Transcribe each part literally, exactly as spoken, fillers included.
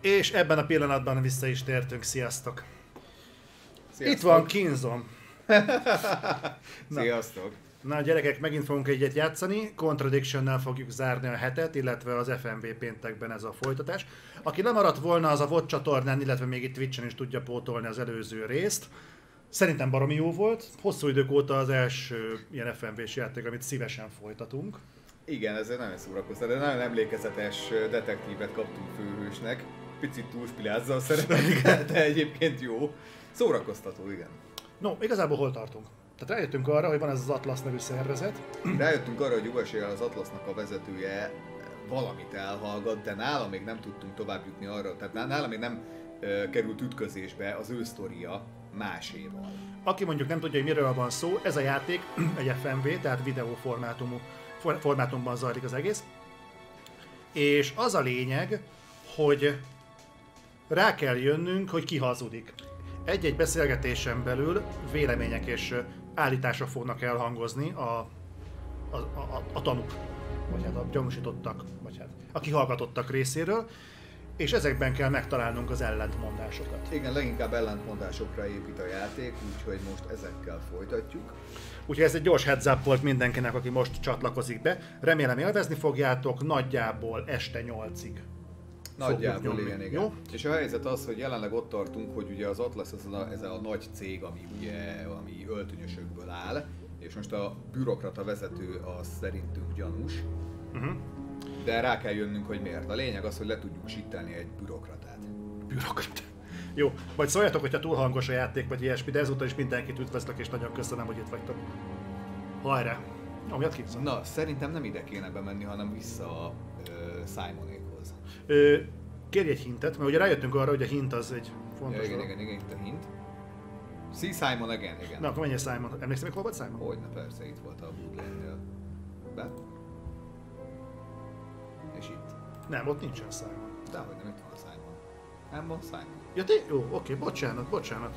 És ebben a pillanatban vissza is tértünk, sziasztok! Sziasztok. Itt van Kinzon. Sziasztok! Na gyerekek, megint fogunk egyet játszani, Contradiction-nel fogjuk zárni a hetet, illetve az ef em vé péntekben ez a folytatás. Aki lemaradt volna, az a vé o dé csatornán, illetve még itt Twitchen is tudja pótolni az előző részt. Szerintem baromi jó volt, hosszú idők óta az első ilyen ef em vé-s játék, amit szívesen folytatunk. Igen, ez egy nagyon szórakoztató, de nagyon emlékezetes detektívet kaptunk főhősnek. Picit túlspilázzal szerepelni, de egyébként jó. Szórakoztató, igen. No, igazából hol tartunk? Tehát rájöttünk arra, hogy van ez az Atlas nevű szervezet. Rájöttünk arra, hogy Ugasé az Atlasnak a vezetője valamit elhallgat, de nála még nem tudtunk tovább jutni arra, tehát nála még nem uh, került ütközésbe az ő sztoria máséval. Aki mondjuk nem tudja, hogy miről van szó, ez a játék egy ef em vé, tehát videóformátumú formátumban zajlik az egész. És az a lényeg, hogy rá kell jönnünk, hogy ki hazudik. Egy-egy beszélgetésen belül vélemények és állítások fognak elhangozni a, a, a, a tanúk, vagy hát a gyanúsítottak, vagy hát a kihallgatottak részéről, és ezekben kell megtalálnunk az ellentmondásokat. Igen, leginkább ellentmondásokra épít a játék, úgyhogy most ezekkel folytatjuk. Úgyhogy ez egy gyors heads up volt mindenkinek, aki most csatlakozik be. Remélem élvezni fogjátok, nagyjából este nyolcig. Nagyjából igen, igen. Jó? És a helyzet az, hogy jelenleg ott tartunk, hogy ugye az Atlas ez a, ez a nagy cég, ami ugye ami öltönyösökből áll, és most a bürokrata vezető az szerintünk gyanús. Uh-huh. De rá kell jönnünk, hogy miért. A lényeg az, hogy le tudjuk sittelni egy bürokratát. Bürokratát. Jó, vagy szóljatok, hogyha túl hangos a játék, vagy ilyesmi, de ezúttal is mindenkit üdvözlök, és nagyon köszönöm, hogy itt vagytok. Hajrá! Amiatt kívül. Na, szerintem nem ide kéne bemenni, hanem vissza a ö, Simonékhoz. Ö, kérj egy hintet, mert ugye rájöttünk arra, hogy a hint az egy fontos. Ja, igen, igen, igen, itt a hint. See Simon again, igen. Na, akkor menjél Simon. Emlékszem, hogy hol volt Simon? Hogyne, persze, itt volt a Woodland-nél. Be. És itt. Nem, ott nincsen Simon. Dehogy nem, itt van a Simon. Nem van Simon. Ja, té? Jó, oké, bocsánat, bocsánat.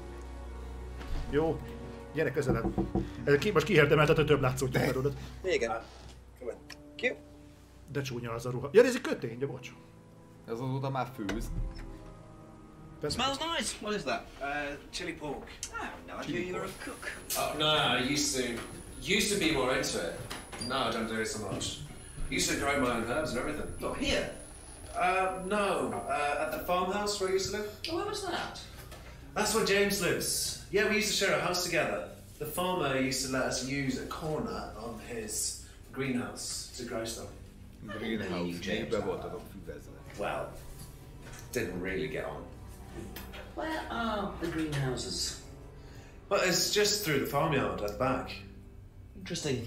Jó, gyere közelebb. Ez ki, most kiérdemeltet, hogy több látszót belőled. Igen. Ki? De csúnya az a ruha. Ja, ez egy kötény, de bocs. Ez azóta már főz. Smells nice. What is that? Uh, chili pork. I have no idea you're a cook. Oh, no, no, I used to, used to be more into it. No, I don't do it so much. Used to grow my own herbs and everything. Not here. Uh, no, uh, at the farmhouse where I used to live. Oh, where was that? That's where James lives. Yeah, we used to share a house together. The farmer used to let us use a corner of his greenhouse to grow stuff. Greenhouse, James be voltatok füvezve. Well, didn't really get on. Where are the greenhouses? Well, it's just through the farmyard at the back. Interesting.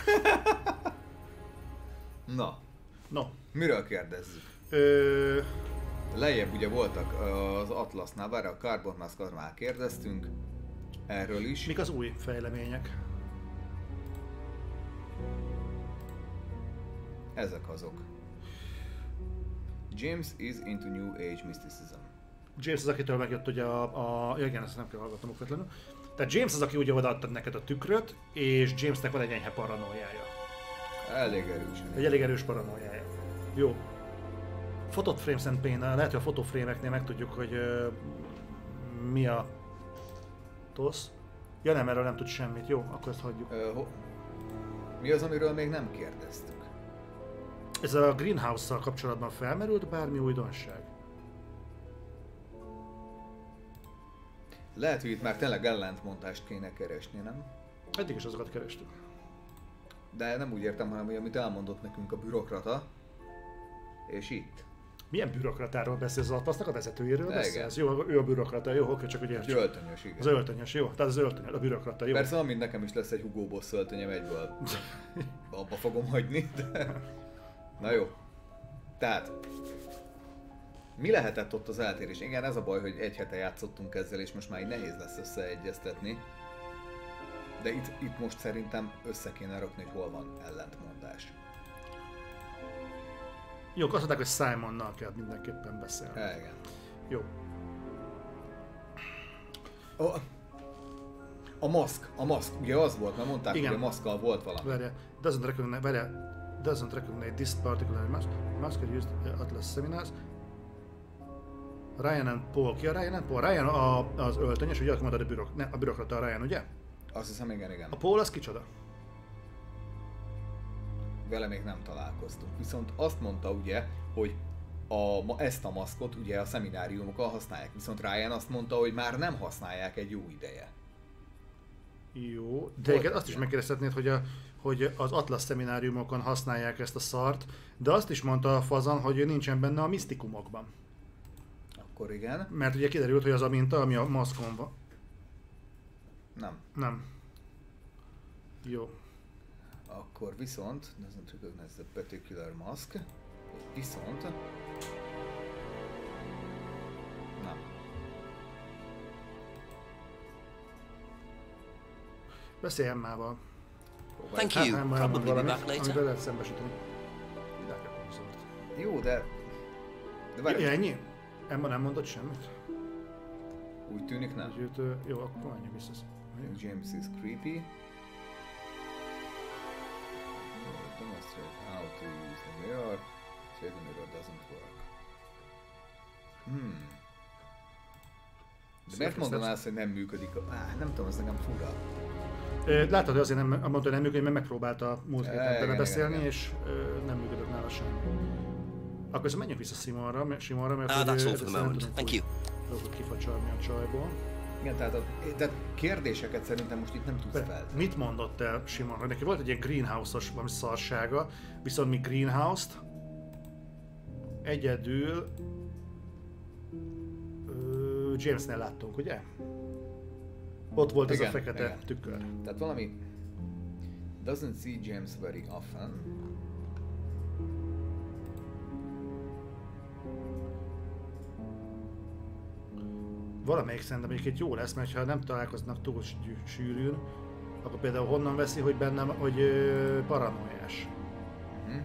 Na, No. miről kérdezzük? Ö... Lejjebb ugye voltak az Atlasnál, várj, a Carbon Maskról már kérdeztünk. Erről is. Mik az új fejlemények? Ezek azok. James is into New Age mysticism. James az, akitől megjött ugye a... a... Ja, igen, ezt nem kell hallgatnom okvetlenül. Tehát James az, aki ugye odaadta neked a tükröt, és Jamesnek van egy enyhe paranoiája. Elég erősen. Egy elég erős paranoiája. Jó. Photo Frames and Pain, lehet, hogy a fotofrémeknél megtudjuk, hogy uh, mi a tosz. Ja nem, erről nem tud semmit. Jó, akkor ezt hagyjuk. Ö, ho... Mi az, amiről még nem kérdeztük? Ez a Greenhouse-szal kapcsolatban felmerült bármi újdonság? Lehet, hogy itt már tényleg ellentmondást kéne keresni, nem? Eddig is azokat kerestük. De nem úgy értem, hanem hogy amit elmondott nekünk a bürokrata, és itt. Milyen bürokratáról beszélsz? Az Atlasnak a vezetőjéről Igen. beszélsz? Jó, ő a bürokrata, jó, oké, csak hogy Egy értsük. öltönyös, igen. Az öltönyös, jó? Tehát az öltönyös, a bürokrata, jó? Persze, amint nekem is lesz egy Hugo Boss öltönyem egyből. Abba fogom hagyni, de... Na jó. Tehát... Mi lehetett ott az eltérés? Igen, ez a baj, hogy egy hete játszottunk ezzel, és most már így nehéz lesz összeegyeztetni. De itt, itt most szerintem össze kéne rakni, hogy hol van ellentmondás. Jó, azt mondták, hogy Simonnal kell mindenképpen beszélni. Ja, igen. Jó. A, a maszk, a maszk, ugye az volt, mert mondták, igen. hogy a maszkkal volt valami. Várja, doesn't recognize, várja, doesn't recognize this particular mask, mask used at Atlas seminars. Ryan and Paul. Ki a Ryan and Paul? Ryan a, az öltönyös, ugye, azt mondtad, a, bürok, ne, a bürokrata a Ryan, ugye? Azt hiszem, igen, igen. A Paul az kicsoda? Vele még nem találkoztunk. Viszont azt mondta ugye, hogy a, ma ezt a maszkot ugye a szemináriumokkal használják. Viszont Ryan azt mondta, hogy már nem használják egy jó ideje. Jó, de igen, azt is megkérdezhetnéd, hogy, a, hogy az Atlas szemináriumokon használják ezt a szart, de azt is mondta a Fazan, hogy ő nincsen benne a misztikumokban. Akkor igen. Mert ugye kiderült, hogy az a minta, ami a maszkon van. Nem. Nem. Jó. Akkor viszont, doesn't recognize the particular mask. Viszont... Nem. Beszélj Emmával. Thank Hát, you. nem Probably elmond be valamit, back later. amivel lehet szembesíteni. Világos konzort. Jó, de... de Ja, várj, ennyi? Emma nem mondott semmit? úgy tűnik nem. Hogy őt, ö, jó, akkor menjünk vissza. James is creepy. Demonstrate how to use the mirror. Say the mirror doesn't work. Hmm. De miért mondaná azt, hogy nem működik a... Á, nem tudom, ez nekem fura. Ö, Látod, hogy azért nem, mondta, hogy nem működik, mert megpróbálta múlt E, héten igen, vele beszélni, igen, igen. és ö, nem működött nála sem. Akkor ezt menjünk vissza Simonra, mert, Simonra, mert Ah, hogy, that's ö, all for the ezt nem moment. tudunk Thank úgy you. dolgot kifacsarni a csajból. Igen, tehát, a, tehát kérdéseket szerintem most itt nem tudsz feltenni. Mit mondott el Simon? Hogy neki volt egy ilyen greenhouse-os valami szarsága, viszont mi greenhouse-t egyedül ö, Jamesnél láttunk, ugye? Ott volt ez Igen, a fekete igen. tükör. Tehát valami... Doesn't see James very often. Valamelyik szerintem egyébként jó lesz, mert ha nem találkoznak túl sű- sűrűn, akkor például honnan veszi, hogy bennem, hogy ö, paranoiás. Mhm.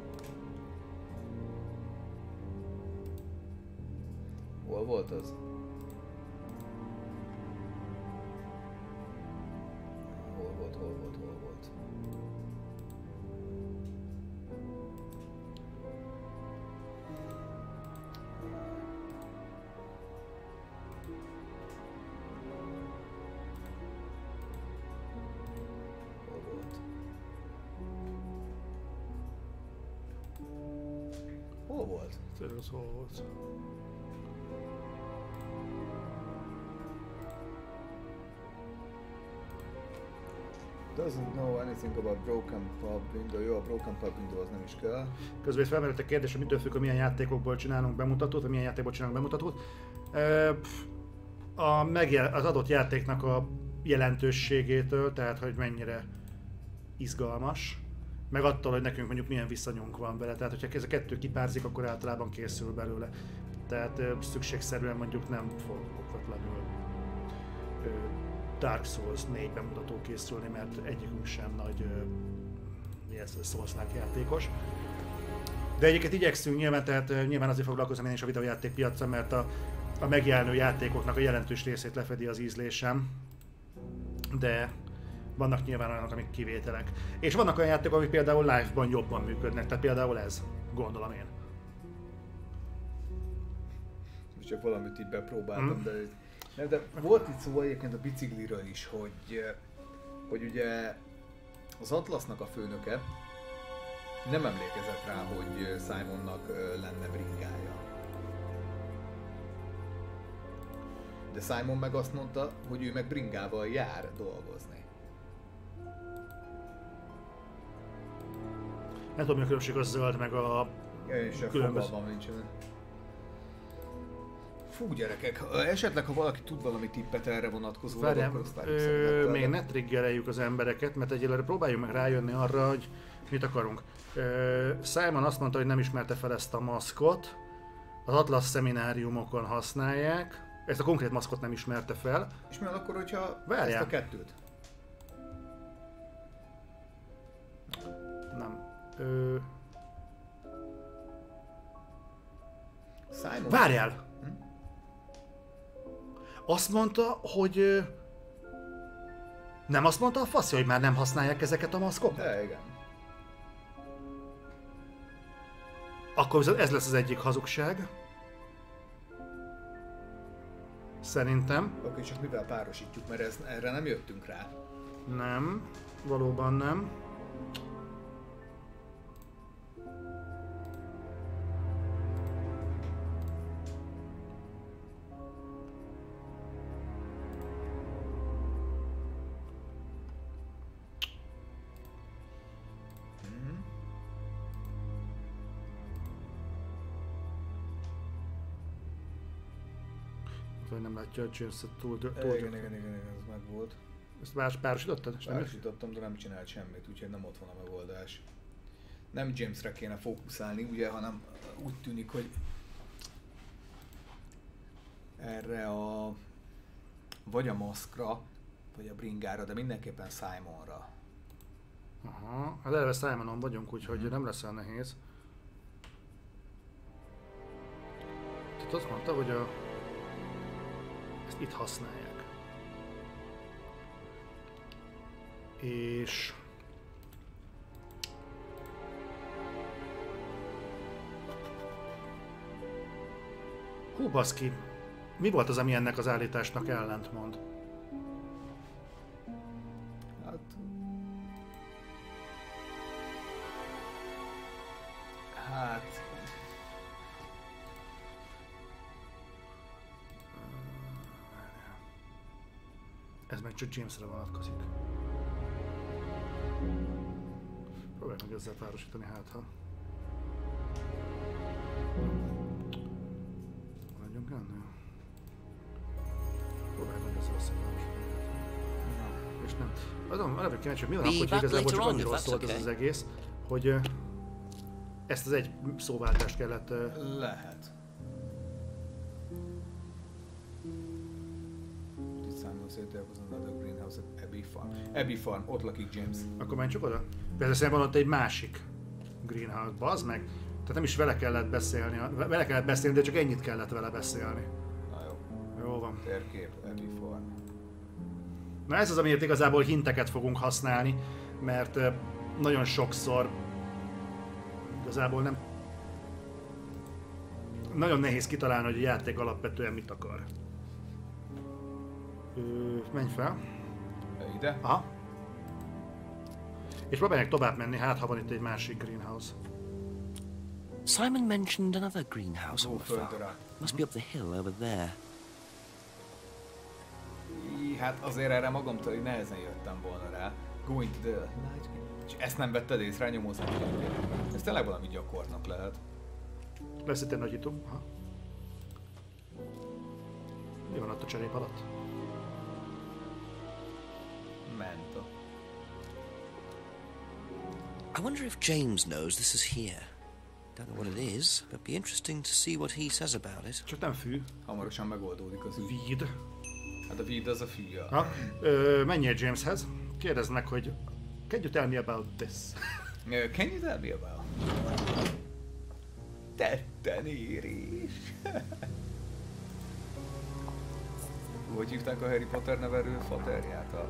Hol volt az? Hol volt, hol volt, hol volt? Hol volt? Hol volt? Tényleg az hol volt? Doesn't know anything about broken pub window. Jó, a broken pub window az nem is kell. Közben itt felmerült a kérdés, hogy mitől függ, hogy milyen játékokból csinálunk bemutatót, vagy milyen játékból csinálunk bemutatót. Ö, pff, A megjel- az adott játéknak a jelentőségétől, tehát hogy mennyire izgalmas, meg attól, hogy nekünk mondjuk milyen viszonyunk van vele. Tehát, hogyha ez a kettő kipárzik, akkor általában készül belőle. Tehát ö, szükségszerűen mondjuk nem fog okvetlenül ö, Dark Souls négy bemutató készülni, mert egyikünk sem nagy ö, mi ez, Souls-like játékos. De egyébként igyekszünk nyilván, tehát ö, nyilván azért foglalkozom én is a videójáték piacon, mert a, a megjelenő játékoknak a jelentős részét lefedi az ízlésem. De vannak nyilván olyanok, amik kivételek. És vannak olyan játékok, amik például live-ban jobban működnek, tehát például ez, gondolom én. Most csak valamit így bepróbáltam, Mm. de... Nem, de volt itt szó egyébként a bicikliről is, hogy, hogy ugye az Atlasnak a főnöke nem emlékezett rá, hogy Simonnak lenne bringája. De Simon meg azt mondta, hogy ő meg bringával jár dolgozni. Nem tudom, mi a különbség a zöld meg a... Én sem Különböző. fogalmam nincsen. Fú gyerekek, esetleg ha valaki tud valami tippet erre vonatkozóan, Várjál, akkor azt ö, szeretettel. még ne triggereljük az embereket, mert egyelőre próbáljunk meg rájönni arra, hogy mit akarunk. Ö, Simon azt mondta, hogy nem ismerte fel ezt a maszkot, az Atlas szemináriumokon használják, ezt a konkrét maszkot nem ismerte fel. És mi van akkor, hogyha Várjál. ezt a kettőt? Nem. Ö, Simon? várjál! Azt mondta, hogy... ö, Nem azt mondta a faszi, hogy már nem használják ezeket a maszkokat? De igen. Akkor viszont ez lesz az egyik hazugság. Szerintem. Oké, okay, csak mivel párosítjuk, mert ez, erre nem jöttünk rá. Nem. Valóban nem. Vagy nem látja a James-et túl... túl Igen, igen, igen, igen, ez meg volt. Ezt páros, párosítottad? Párosítottam, de nem csinált semmit, úgyhogy nem ott van a megoldás. Nem Jamesre kéne fókuszálni, ugye, hanem úgy tűnik, hogy erre a... vagy a maszkra, vagy a bringára, de mindenképpen Simonra. Aha, hát eleve Simonon vagyunk, úgyhogy hmm. nem lesz olyan nehéz. Tehát azt mondta, hogy a... ezt itt használják. És... Hú, baszki! Mi volt az, ami ennek az állításnak ellentmond? Hát... Hát... Ez meg csak Jamesre vonatkozik. Próbálj meg ezzel párosítani, hát ha... Maradjunk ennél. Próbálj meg ezzel összepárosítani. No. És nem. Azon arra kíváncsi, hogy mi van akkor, hogy igazából csak annyiról szólt ez az egész, hogy uh, ezt az egy szóváltást kellett... Uh, Lehet. Abbey Farm. Abbey Farm, ott lakik James. Akkor menj csak oda. Persze van ott egy másik greenhouse, bazd meg. Tehát nem is vele kellett beszélni, vele kellett beszélni, de csak ennyit kellett vele beszélni. Na jó. Jó van. Térkép, Abbey Farm. Na ez az, amiért igazából hinteket fogunk használni, mert nagyon sokszor igazából nem... Nagyon nehéz kitalálni, hogy a játék alapvetően mit akar. Ö, menj fel. Ide? Aha. És próbálják tovább menni, hát ha van itt egy másik greenhouse. Simon mentioned another greenhouse on the farm. Földre. Must be up the hill over there. Í, hát azért erre magamtól így nehezen jöttem volna rá. Going to the... És ezt nem vetted észre, nyomózni. Ez tényleg valami gyakornok lehet. Lesz itt egy nagyító. Aha. Mi van ott a cserép alatt? Menta. I wonder if James knows this is here. Don't know what it is, but be interesting to see what he says about it. Csak nem fű. Hamarosan megoldódik az ügy. Weed. Hát a weed az a fű. Ha, ö, menjél Jameshez, kérdezd meg, hogy can you tell me about this? Can you tell me about? Tetten érés. Hogy hívták a Harry Potter nevelő faterját? A...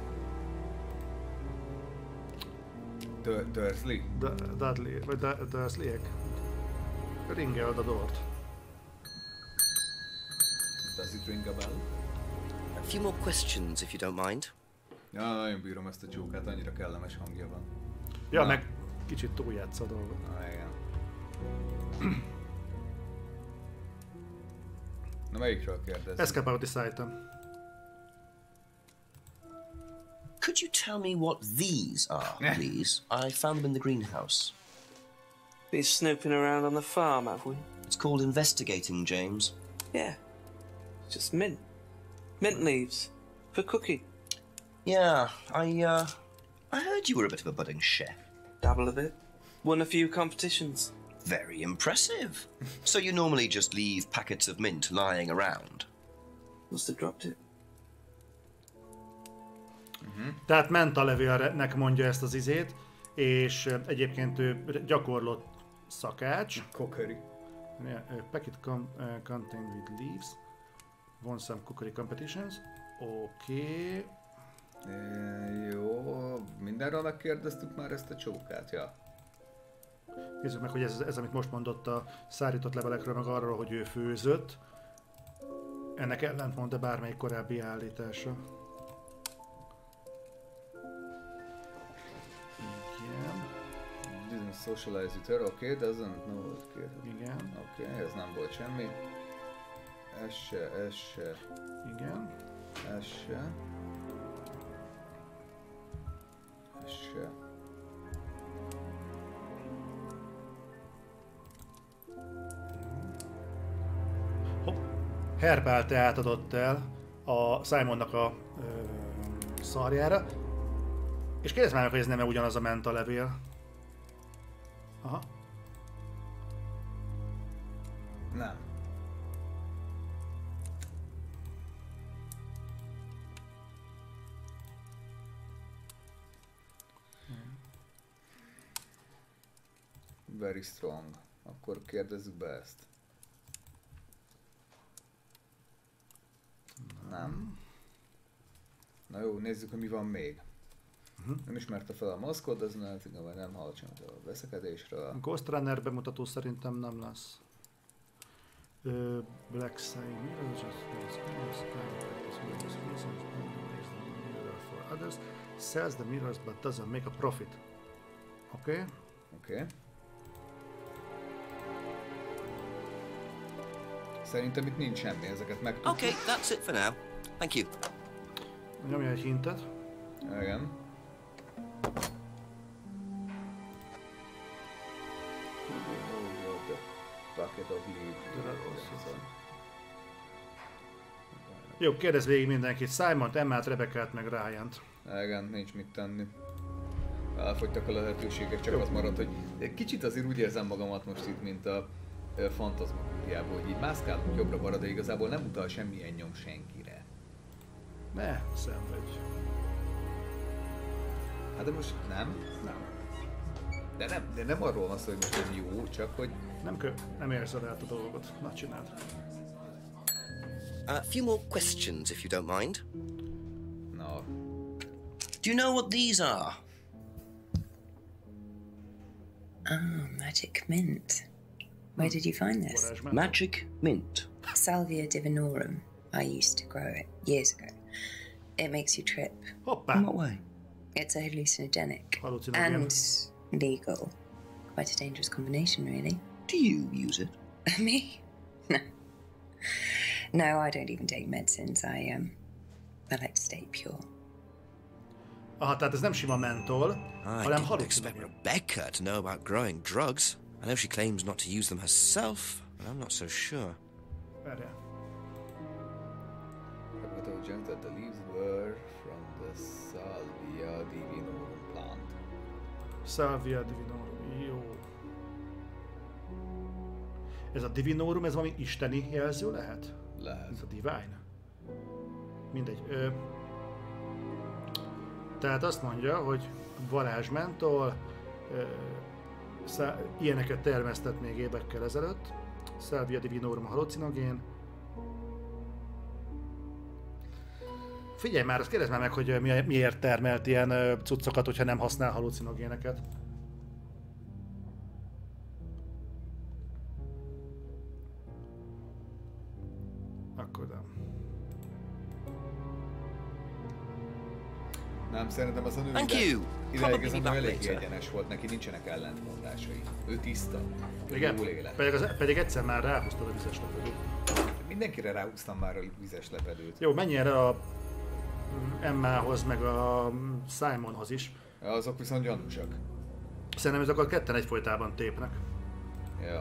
D- Dursley? D- Dudley, vagy D- Dursleyek. Ring el a dort. Does it ring a bell? A few more questions, if you don't mind. Ja, nagyon bírom ezt a csókát, annyira kellemes hangja van. Ja, Na. meg kicsit túljátsz a dolgot. Na, igen. Na, melyikről kérdezni? Ezt kell about this item. Could you tell me what these are, please? I found them in the greenhouse. Been snooping around on the farm, have we? It's called investigating, James. Yeah. It's just mint. Mint leaves. For cooking. Yeah, I, uh... I heard you were a bit of a budding chef. Dabble a bit. Won a few competitions. Very impressive. So you normally just leave packets of mint lying around? Must have dropped it. Uh-huh. Tehát mentalevélnek mondja ezt az izét, és egyébként ő gyakorlott szakács. Cookery. Yeah, uh, packet com uh, contained with leaves. Won some cookery competitions. Oké. Okay. E, jó, mindenről megkérdeztük már ezt a csókát, ja. Nézzük meg, hogy ez, ez amit most mondott a szárított levelekről, meg arról, hogy ő főzött. ennek ellentmond-e bármelyik korábbi állítása. Igen. Didn't socialize with her, oké, okay, doesn't know what kid. Igen. Oké, okay, ez nem volt semmi. Ez se, ez se. Igen. Ez se. Ez se. Herbál te átadott el a Simonnak a ö, szarjára, és kérdezd már meg, hogy ez nem-e ugyanaz a menta levél. Aha. Nem. Very strong. Akkor kérdezzük be ezt. Nem. Na jó, nézzük, hogy mi van még. Uh-huh. Nem ismerte fel a maszkot, az nem, vagy nem hallott semmit a veszekedésről. A Ghost Runner bemutató szerintem nem lesz. Uh, Black Sign Mirror, just for others, sells the mirrors but doesn't make a profit. Oké? Okay? Oké. Okay. Szerintem itt nincs semmi, ezeket megtudjuk. Okay, that's it for now. Thank you. Nyomja egy hintet. Igen. Bucket of Jó, kérdezz végig mindenkit. Simont, Emmát, Rebeccát, meg Ryant. Igen, nincs mit tenni. Elfogytak a lehetőségek, csak az maradt, hogy kicsit azért úgy érzem magamat most itt, mint a Fantasmagopiából, hogy így mászkálunk jobbra-balra, de igazából nem utal semmilyen nyom senkire. Ne, szenvedj. Hát de most nem? Nem. De nem, de nem arról van szó, hogy most ez jó, csak hogy... Nem kö... nem érzed át a dolgot. Na, csináld. A uh, few more questions, if you don't mind. Na. Do you know what these are? Ah, magic mint. Where did you find this? Magic mint. Salvia divinorum. I used to grow it years ago. It makes you trip. Hoppá! In what way? It's a hallucinogenic. Hallucinogén. And legal. Quite a dangerous combination, really. Do you use it? Me? No. No, I don't even take medicines. I, um, I like to stay pure. Aha, tehát ez nem sima mentol, I hanem didn't expect hallucinogén. Rebecca to know about growing drugs. I know she claims not to use them herself, but I'm not so sure. Várjál. That the leaves were from the Salvia divinorum plant. Salvia divinorum, jó. Ez a divinorum, ez valami isteni jelző lehet? Lehet. Ez a divine? Mindegy. Ö... Tehát azt mondja, hogy varázsmentol, ö... szá... ilyeneket termesztett még évekkel ezelőtt. Salvia divinorum hallucinogén. Figyelj már, azt kérdezd már meg, hogy miért termelt ilyen cuccokat, hogyha nem használ hallucinogéneket. Akkor nem. Nem, szerintem az a nő Thank you. ideig ez a nő elég egyenes volt, neki nincsenek ellentmondásai. Ő tiszta. Igen? Jól élet. Pedig, az, pedig egyszer már ráhúztad a vizes lepedőt. Mindenkire ráhúztam már a vizes lepedőt. Jó, menj erre a Emmához, meg a Simonhoz is. Azok viszont gyanúsak. Szerintem ezek a ketten egyfolytában tépnek. Ja.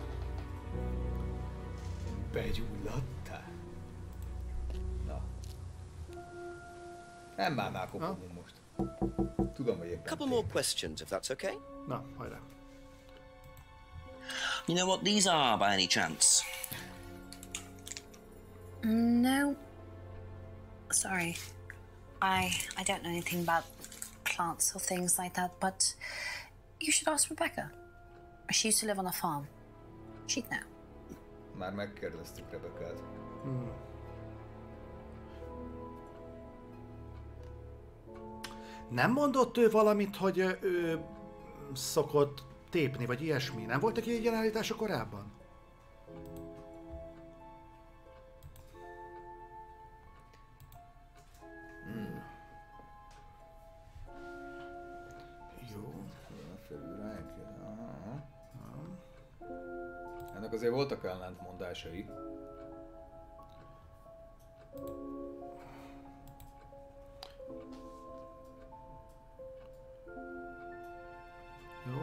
Begyulladtál? Na. Nem már kopogunk most. Tudom, hogy éppen. Couple more questions, if that's okay. Na, hajrá. You know what these are, by any chance? No. Sorry. I I don't know anything about plants or things like that, but you should ask Rebecca. She used to live on a farm. She'd know. Már megkérdeztük Rebeccát. Hmm. Nem mondott ő valamit, hogy ő szokott tépni, vagy ilyesmi? Nem voltak ilyen állítása korábban? azért voltak ellentmondásai. Jó.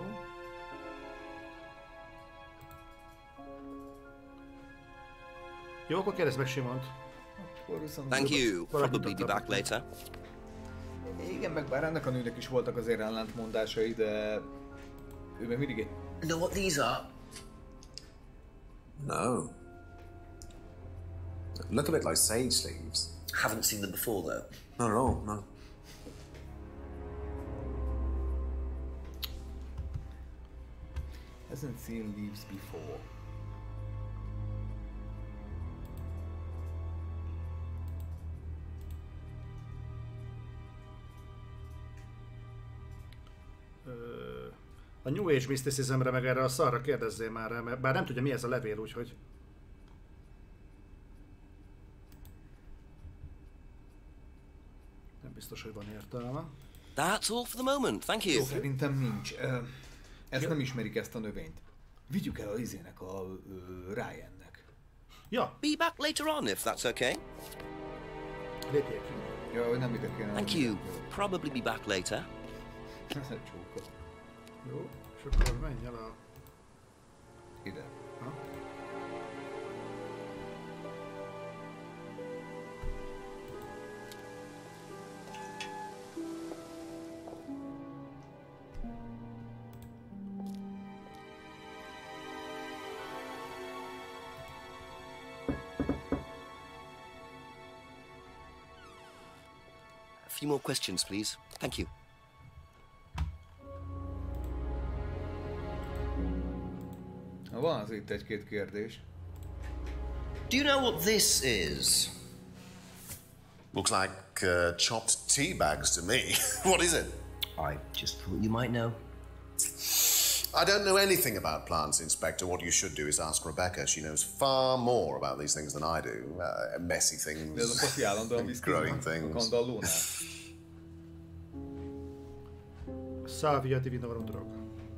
Jó, akkor kérdezz meg Simont. Thank you. Probably be back later. Igen, meg bár ennek a nőnek is voltak azért ellentmondásai, de ő meg mindig egy... Know what these are? No. Look a bit like sage leaves. Haven't seen them before though. Not at all, no. Hasn't seen leaves before. A New Age Mysticismre meg erre a szarra kérdezzél már rá, mert bár nem tudja mi ez a levél, úgyhogy... Nem biztos, hogy van értelme. That's all for the moment, thank you. Jó, szerintem nincs. Ezt ja. nem ismerik, ezt a növényt. Vigyük el a izének, a uh, Ryannek. Ja. Be back later on, if that's okay. Lépjék. Ja, hogy nem ide kéne. Thank you. Probably be back later. Csókot. Jó, és akkor menj el a... Ide. Ha? A few more questions, please. Thank you. Van az itt egy-két kérdés. Do you know what this is? Looks like uh, chopped tea bags to me. What is it? I just thought you might know. I don't know anything about plants, Inspector. What you should do is ask Rebecca. She knows far more about these things than I do. Uh, messy things, growing things. Salvia divinorum drog.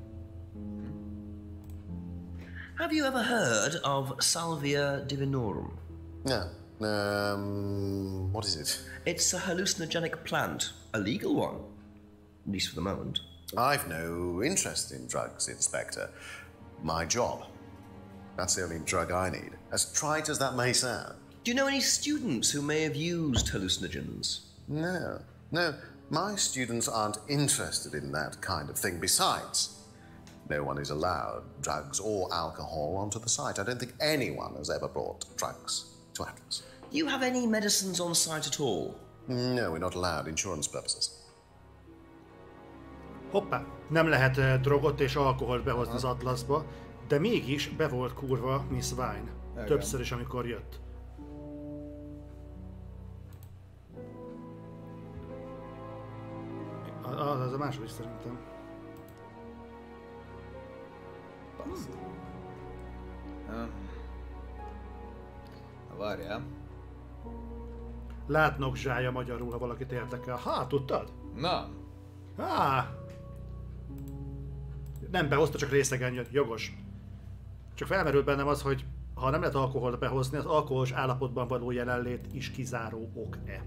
Have you ever heard of Salvia divinorum? No. Um, what is it? It's a hallucinogenic plant, a legal one, at least for the moment. I've no interest in drugs, Inspector. My job. That's the only drug I need, as trite as that may sound. Do you know any students who may have used hallucinogens? No. No, my students aren't interested in that kind of thing. Besides, no one is allowed drugs or alcohol onto the site. I don't think anyone has ever brought drugs to Atlas. Do you have any medicines on site at all? No, we're not allowed, insurance purposes. Hoppá, nem lehet uh, drogot és alkoholt behozni az Atlaszba, de mégis be volt kurva Miss Vine. Igen. Többször is, amikor jött. Az, az a második szerintem. Hmm. Várjál. Látnok zsája magyarul, ha valakit érdekel. Há, tudtad? Na. Há. Nem behozta, csak részegen jött. Jogos. Csak felmerült bennem az, hogy ha nem lehet alkoholt behozni, az alkoholos állapotban való jelenlét is kizáró ok-e.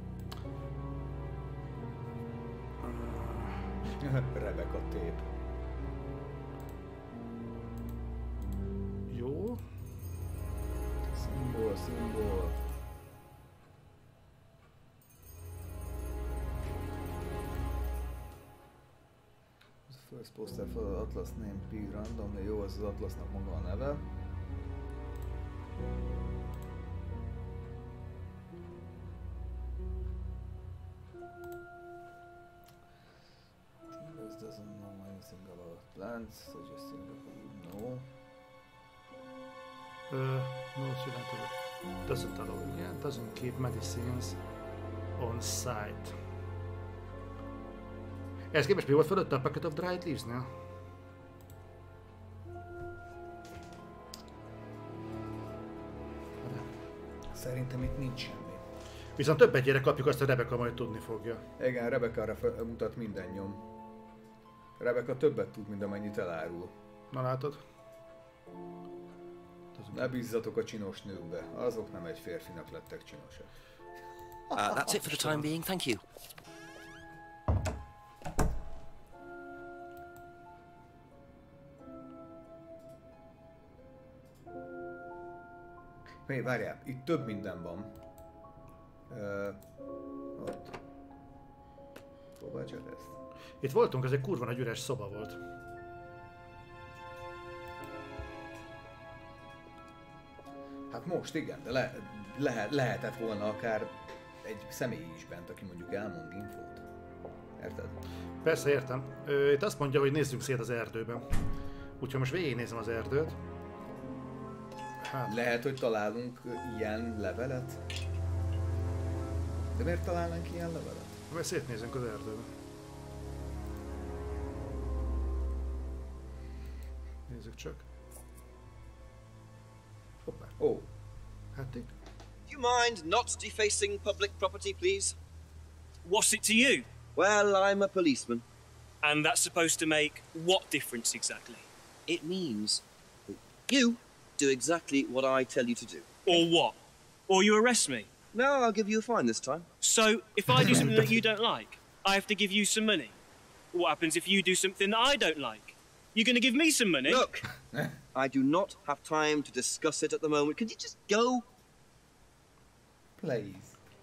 Rebecca tép. Jó. Szimbol, szimbol. First poster for the Atlas name P random, de jó, az az Atlasnak maga a neve. This doesn't know anything about plants, suggesting that we would know. Uh, no, doesn't allow, yeah, doesn't keep medicines on site. Ez képest mi volt fölött a Packet of Dried Leaves-nél? Szerintem itt nincs semmi. Viszont több egyére kapjuk, azt a Rebecca majd tudni fogja. Igen, Rebecca-ra mutat minden nyom. Rebecca többet tud, mint amennyit elárul. Na látod? Ne bízzatok a csinos nőkbe, azok nem egy férfinak lettek csinosak. Uh, that's it for the time being, thank you. Hé, várjál, itt több minden van. Uh, ott. Hova csak ezt? Itt voltunk, ez egy kurva nagy üres szoba volt. Hát most igen, de le, le, lehetett volna akár egy személy is bent, aki mondjuk elmond infót. Érted? Persze, értem. Ö, itt azt mondja, hogy nézzünk szét az erdőben. Úgyhogy most végignézem az erdőt. Hát. Lehet, hogy találunk ilyen levelet? De miért találnánk ilyen levelet? Vagy szétnézünk az erdőben. Nézzük csak. Hoppá. Ó. Oh. Hát itt. Do you mind not defacing public property, please? What's it to you? Well, I'm a policeman. And that's supposed to make what difference exactly? It means that you do exactly what I tell you to do. Or what? Or you arrest me? No, I'll give you a fine this time. So, if I do something that you don't like, I have to give you some money? What happens if you do something that I don't like? You're going to give me some money? Look, I do not have time to discuss it at the moment. Can you just go? Please.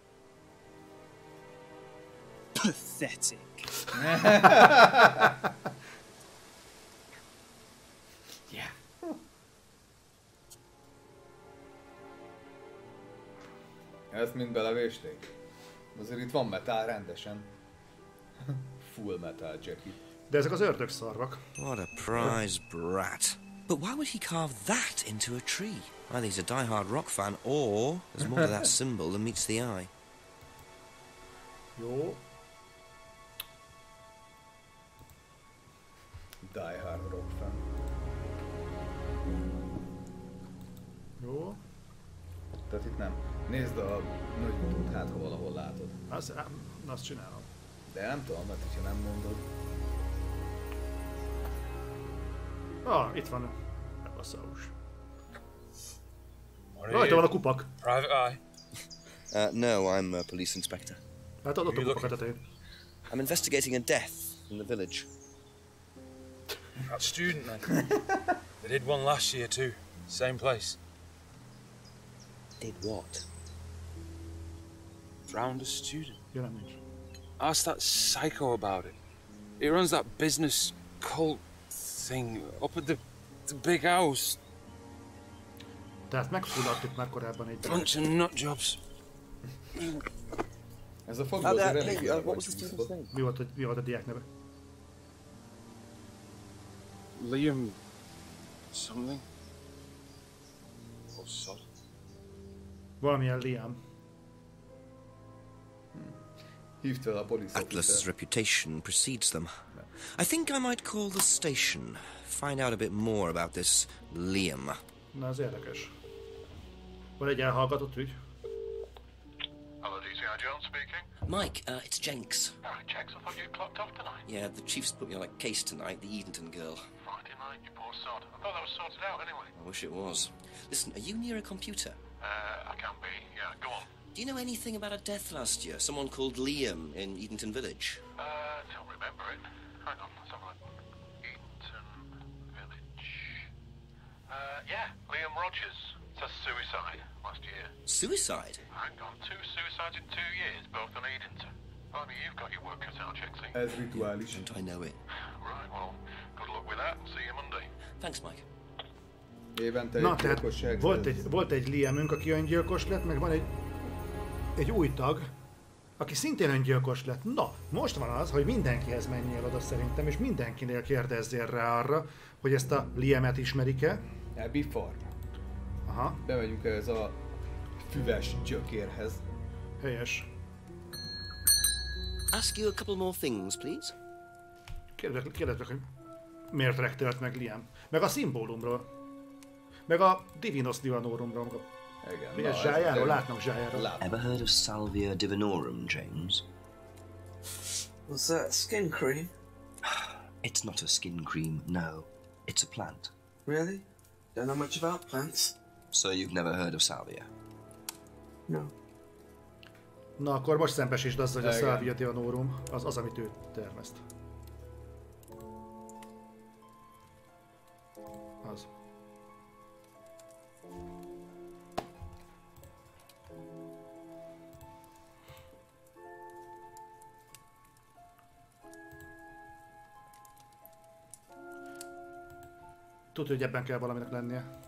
Pathetic. Yeah. Ezt mind belevésték? Azért itt van metal rendesen. Full metal Jackie. De ezek az ördögszarvak. What a prize brat. But why would he carve that into a tree? Either he's a die-hard rock fan, or there's more to that symbol than meets the eye. Jó. Die-hard rock fan. Jó. Tehát itt nem. Nézd a nagy mutót, hát ha valahol látod. Azt, azt csinálom. De nem tudom, mert hogyha nem mondod. Ah, itt van a szarus. Rajta van a kupak. Private eye. Uh, no, I'm a police inspector. Hát adott a kupak a tetején. I'm investigating a death in the village. That student then. They did one last year too. Same place. Did what? Drowned a student. Jön nem nincs. Ask that psycho about it. He runs that business cult thing up at the, the big house. Tehát megfulladt itt már korábban egy... Bunch of nut jobs. Ez a fogva az elég uh, what was the student's name? Mi volt, a, mi volt a diák neve? Liam... something? Or sod? Valamilyen Liam. Hívd fel a police Atlas's reputation precedes them. I think I might call the station. Find out a bit more about this Liam. Na, az érdekes. Van egy elhallgatott ügy. Hello, D C I Jones speaking. Mike, uh, it's Jenks. Oh, Jenks, I thought you clocked off tonight. Yeah, the chief's put me on a case tonight, the Edenton girl. Friday night, you poor sod. I thought that was sorted out anyway. I wish it was. Listen, are you near a computer? Uh, I can be. Yeah, go on. Do you know anything about a death last year? Someone called Liam in Edenton Village? Uh, don't remember it. Hang on, let's have a look. Edenton Village. Uh, yeah, Liam Rogers. It says suicide last year. Suicide? Hang on, two suicides in two years, both on Edenton. I mean, you've got your work cut out, Jexy. Ez rituális. Don't I know it? Right, well, good luck with that. See you Monday. Thanks, Mike. Évente Na, egy tehát gyilkosság. volt egy, volt egy Liamünk, aki öngyilkos lett, meg van egy, egy új tag, aki szintén öngyilkos lett. Na, most van az, hogy mindenkihez menjél oda szerintem, és mindenkinél kérdezzél rá arra, hogy ezt a Liamet ismerik-e. Abbey Farm. Aha. Bemegyünk ez a füves gyökérhez. Helyes. Ask you a couple more things, please. Kérdezlek, kérdezlek, hogy miért rektölt meg Liam. Meg a szimbólumról. Meg a Divinos Divinorumról. Igen. Mi ez zsájáról? Látnak zsájáról. Ever heard of Salvia Divinorum, James? Was that skin cream? It's not a skin cream, no. It's a plant. Really? Don't know much about plants. So you've never heard of salvia? No. Na, akkor most szembesítsd azzal, hogy a Igen. Salvia Theonorum az az, amit ő termeszt. Az. Tudod, hogy ebben kell valaminek lennie.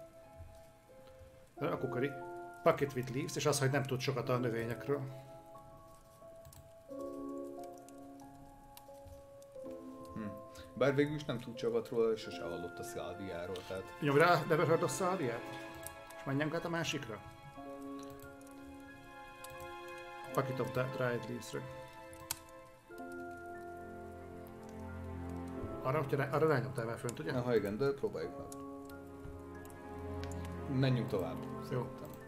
A kukori. Bucket with leaves, és az, hogy nem tud sokat a növényekről. Hm. Bár végül is nem tud sokat róla, és sose hallott a Salviáról, tehát... Nyomj rá Never Heard of Salviát, és menjünk át a másikra. Bucket of Dried Leaves-re. Arra, arra rányomtál már fönt, ugye? Ha igen, de próbáljuk meg. Menjünk tovább. Jó.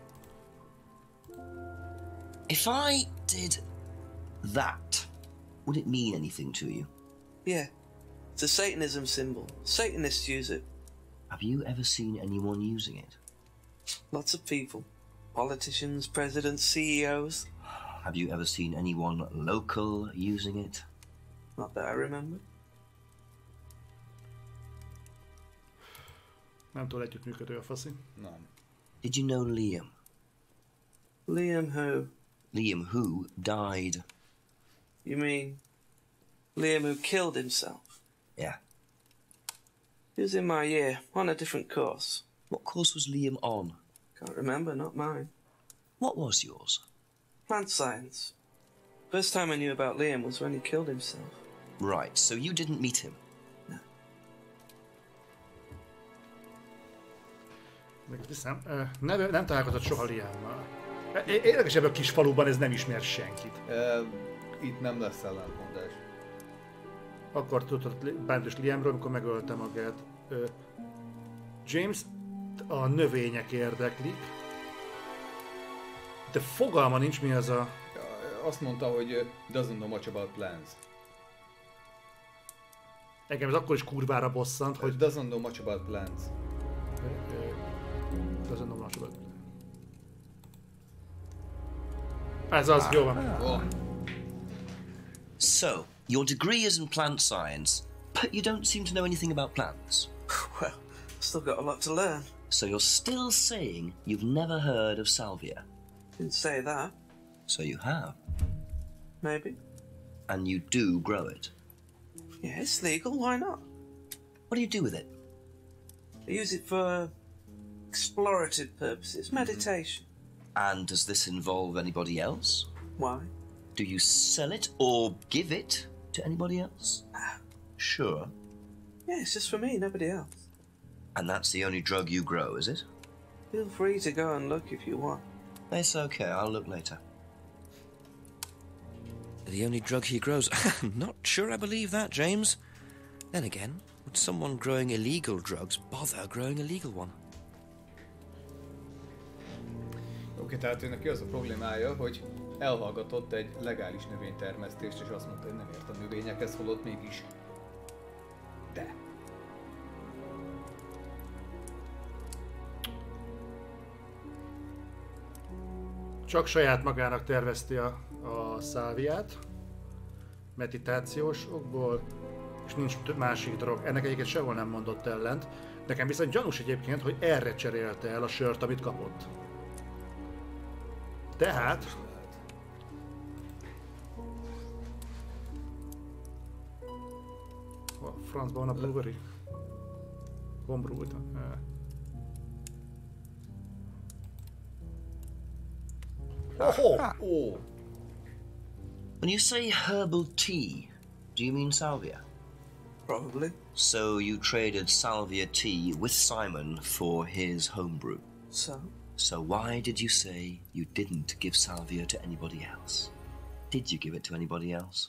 If I did that, would it mean anything to you? Yeah. It's a Satanism symbol. Satanists use it. Have you ever seen anyone using it? Lots of people. Politicians, presidents, C E Os. Have you ever seen anyone local using it? Not that I remember. Nem túl együttműködő a faszi. Nem. Did you know Liam? Liam who? Liam who died. You mean Liam who killed himself? Yeah. He was in my year, on a different course. What course was Liam on? Can't remember, not mine. What was yours? Plant science. First time I knew about Liam was when he killed himself. Right, so you didn't meet him? Viszem, nem, nem találkozott soha Liammal. Érdekes, ebben a kis faluban ez nem ismer senkit. E, itt nem lesz ellentmondás. Akkor tudod bántós Liamról, amikor megölte magát. James a növények érdeklik, de fogalma nincs, mi az a... Azt mondta, hogy doesn't know much about plants. Engem ez akkor is kurvára bosszant, hogy... Doesn't know much about plants. Doesn't know much about plants. Ez az, jó van. Oh. So, your degree is in plant science, but you don't seem to know anything about plants. Well, still got a lot to learn. So you're still saying you've never heard of salvia? Didn't say that. So you have. Maybe. And you do grow it? Yeah, it's legal, why not? What do you do with it? I use it for explorative purposes, meditation. And does this involve anybody else? Why? Do you sell it or give it to anybody else? Sure. Yeah, it's just for me, nobody else. And that's the only drug you grow, is it? Feel free to go and look if you want. It's okay, I'll look later. The only drug he grows? Not sure I believe that, James. Then again, would someone growing illegal drugs bother growing a legal one? Oké, tehát ő neki az a problémája, hogy elhallgatott egy legális növénytermesztést, és azt mondta, hogy nem ért a növényekhez, holott mégis. De. Csak saját magának tervezte a, a szálviát, meditációs okból, és nincs másik drog. Ennek egyébként sehol nem mondott ellent. Nekem viszont gyanús egyébként, hogy erre cserélte el a sört, amit kapott. Tehát... A francban van a brewery? Homebrewed. Oh, oh. When you say herbal tea, do you mean salvia? Probably. So you traded salvia tea with Simon for his homebrew? So? So why did you say you didn't give salvia to anybody else? Did you give it to anybody else?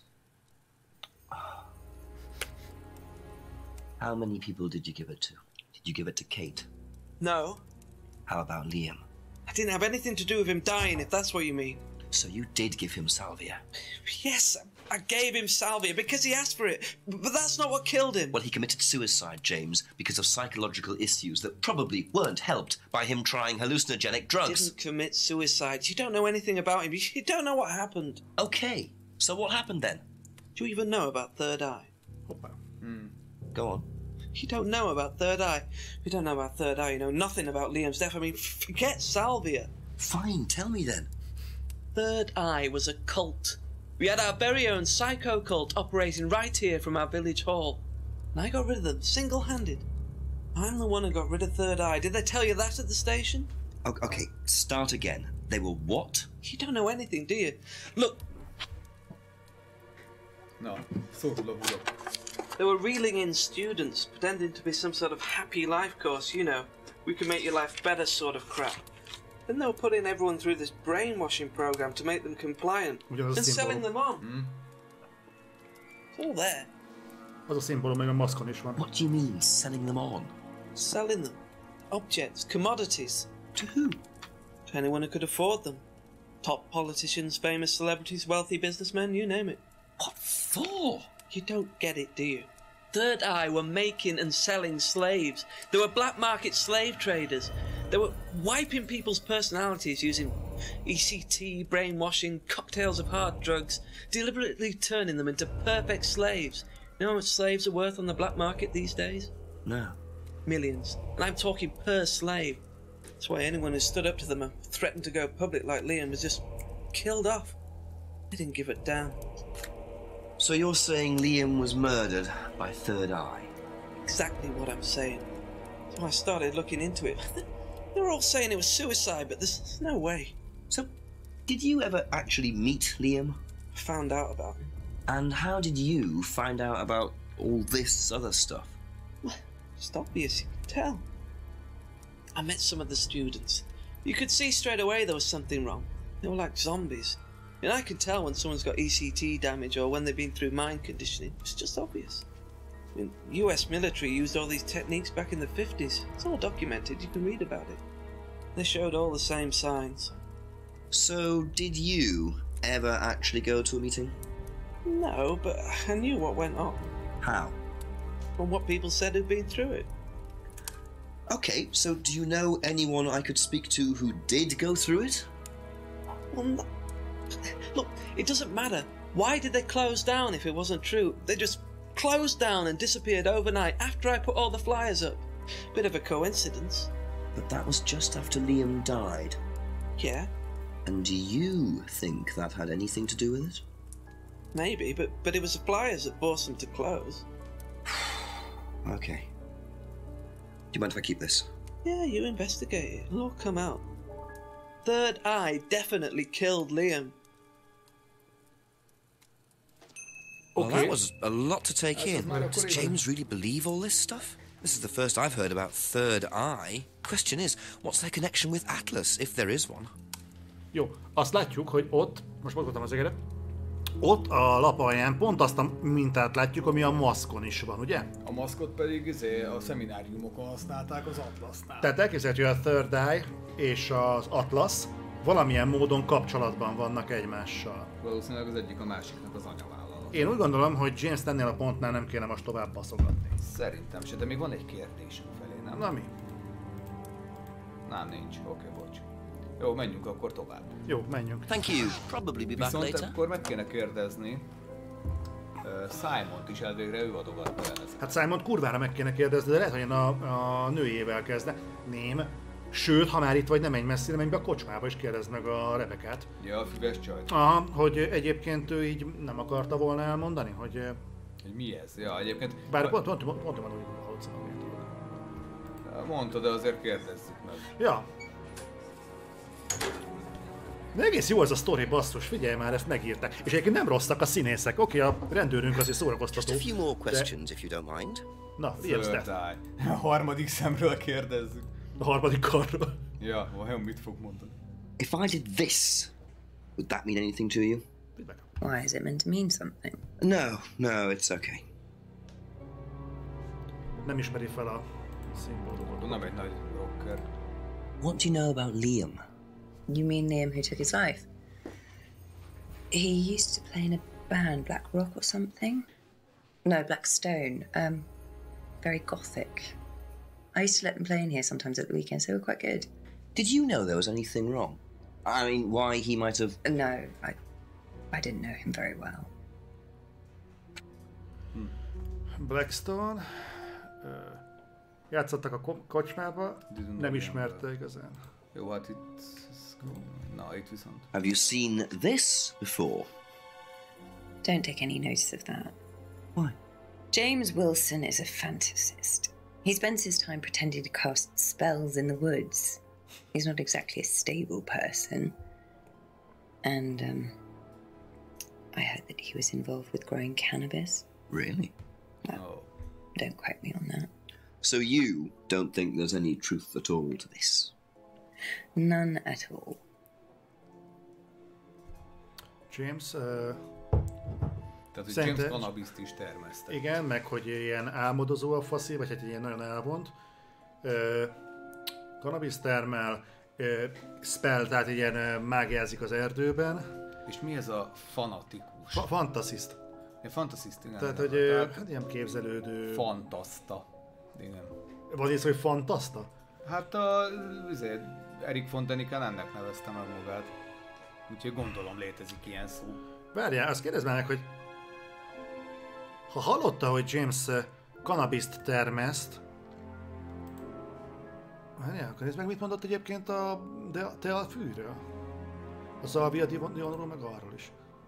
How many people did you give it to? Did you give it to Kate? No. How about Liam? I didn't have anything to do with him dying, if that's what you mean. So you did give him salvia? Yes, I gave him salvia because he asked for it, but that's not what killed him. Well, he committed suicide, James, because of psychological issues that probably weren't helped by him trying hallucinogenic drugs. Didn't commit suicide. You don't know anything about him. You don't know what happened. Okay, so what happened then? Do you even know about Third Eye? Hmm. Go on. You don't know about Third Eye. You don't know about Third Eye. You know nothing about Liam's death. I mean, forget salvia. Fine, tell me then. Third Eye was a cult. We had our very own psycho cult operating right here from our village hall. And I got rid of them, single-handed. I'm the one who got rid of Third Eye. Did they tell you that at the station? Okay, start again. They were what? You don't know anything, do you? Look. No, szorul a They were reeling in students, pretending to be some sort of happy life course, you know. We can make your life better sort of crap. Then they were putting everyone through this brainwashing program to make them compliant and selling them on. Mm. It's all there. Az a szimbólum még a maszkon is van. What do you mean, selling them on? Selling them. Objects, commodities. To who? To anyone who could afford them. Top politicians, famous celebrities, wealthy businessmen, you name it. What for? You don't get it, do you? Third Eye were making and selling slaves. They were black market slave traders. They were wiping people's personalities using E C T, brainwashing, cocktails of hard drugs, deliberately turning them into perfect slaves. You know how much slaves are worth on the black market these days? No. Millions. And I'm talking per slave. That's why anyone who stood up to them and threatened to go public like Liam was just killed off. They didn't give it down. So you're saying Liam was murdered by Third Eye? Exactly what I'm saying. So I started looking into it. They were all saying it was suicide, but there's no way. So, did you ever actually meet Liam? I found out about him. And how did you find out about all this other stuff? Well, it's obvious, you can tell. I met some of the students. You could see straight away there was something wrong. They were like zombies. And I can tell when someone's got E C T damage or when they've been through mind conditioning. It's just obvious. I mean, U S military used all these techniques back in the fifties. It's all documented, you can read about it. They showed all the same signs. So, did you ever actually go to a meeting? No, but I knew what went on. How? From what people said who'd been through it. Okay, so do you know anyone I could speak to who did go through it? Well, no. Look, it doesn't matter. Why did they close down if it wasn't true? They just closed down and disappeared overnight after I put all the flyers up. Bit of a coincidence. But that was just after Liam died. Yeah. And do you think that had anything to do with it? Maybe, but, but it was the flyers that forced them to close. Okay. Do you mind if I keep this? Yeah, you investigate it. It'll all come out. Third Eye definitely killed Liam. Well, Okay. that was a lot to take That's in. not a Does good James really believe all this stuff? This is the first I've heard about Third Eye. Question is, what's their connection with Atlas, if there is one? Jó, azt látjuk, hogy ott, most mozgatom az egeret, ott a lap alján pont azt a mintát látjuk, ami a maszkon is van, ugye? A maszkot pedig izé, a szemináriumokon használták az Atlasnál. Tehát elképzelhető, hogy a Third Eye és az Atlas valamilyen módon kapcsolatban vannak egymással. Valószínűleg az egyik a másiknak az anyavállalat. Én úgy gondolom, hogy James ennél a pontnál nem kéne most tovább baszogatni. Szerintem se, de még van egy kérdésünk felé, nem? Na mi? Nem, nincs. Oké, okay, bocs. Jó, menjünk akkor tovább. Jó, menjünk. Thank you. Probably be back Viszont later. akkor meg kéne kérdezni uh, Simont is, elvégre ő adogatta el ezeket. Hát Simon kurvára meg kéne kérdezni, de lehet, hogy én a, a nőjével kezdne. Ném. Sőt, ha már itt vagy, nem menj messzire, menj be a kocsmába és kérdezd meg a Rebekát. Ja, a füves csajt. Aha, hogy egyébként ő így nem akarta volna elmondani, hogy... Hogy mi ez? Ja, egyébként... Bár pont, pont, pont, pont, pont úgy hallotsz magát. Mondta, de azért kérdezzük meg. Ja. De egész jó ez a sztori, basszus, figyelj már, ezt megírták. És egyébként nem rosszak a színészek, oké, a rendőrünk azért szórakoztató. Just a few more questions, if you don't mind. Na, Liam's Third death. Eye. A harmadik szemről kérdezzük. A harmadik karról. Ja, vajon mit fog mondani? If I did this, would that mean anything to you? Why is it meant to mean something? No, no, it's okay. Nem ismeri fel a szimbólumot. Nem egy nagy rocker. What do you know about Liam? You mean Liam who took his life? He used to play in a band, Black Rock or something. No, Black Stone. Um, very gothic. I used to let them play in here sometimes at the weekends. They were quite good. Did you know there was anything wrong? I mean, why he might have... No, I, I didn't know him very well. Blackstone. Uh, játszottak a ko- kocsmába, nem ismerte igazán. Jó, hát itt... Na, itt viszont. Have you seen this before? Don't take any notice of that. Why? James Wilson is a fantasist. He spends his time pretending to cast spells in the woods. He's not exactly a stable person. And, um... I heard that he was involved with growing cannabis. Really? Well, oh. Don't quote me on that. So you don't think there's any truth at all to this? None at all. James... Uh, Tehát, hogy James cannabist is termesztett. Igen, meg hogy ilyen álmodozó a faszi, vagy hát ilyen nagyon elvont. Uh, cannabis termel, uh, spell, tehát ilyen uh, mágiázik az erdőben. És mi ez a fanatikus? Fa- fantasist. Ja, fantasist, igen. Tehát, hogy uh, hát ilyen képzelődő... Fantaszta. Igen. Van észre, hogy fantaszta? Hát a... Azért, Erik von Däniken ennek nevezte meg magát. Úgyhogy gondolom létezik ilyen szó. Várjál, azt kérdezd meg, hogy ha hallotta, hogy James cannabist termeszt, várjál, akkor nézd meg, mit mondott egyébként a, de, te a fűről. A Salvia Dionról, meg arról is.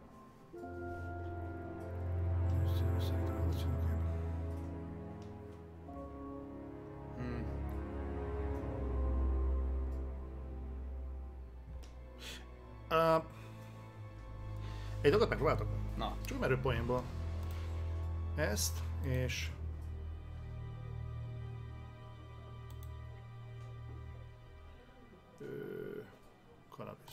Hmm. Uh, egy dolgot megpróbáltok? Na. Csak merő poénból. Ezt, és... Ö... Cannabis.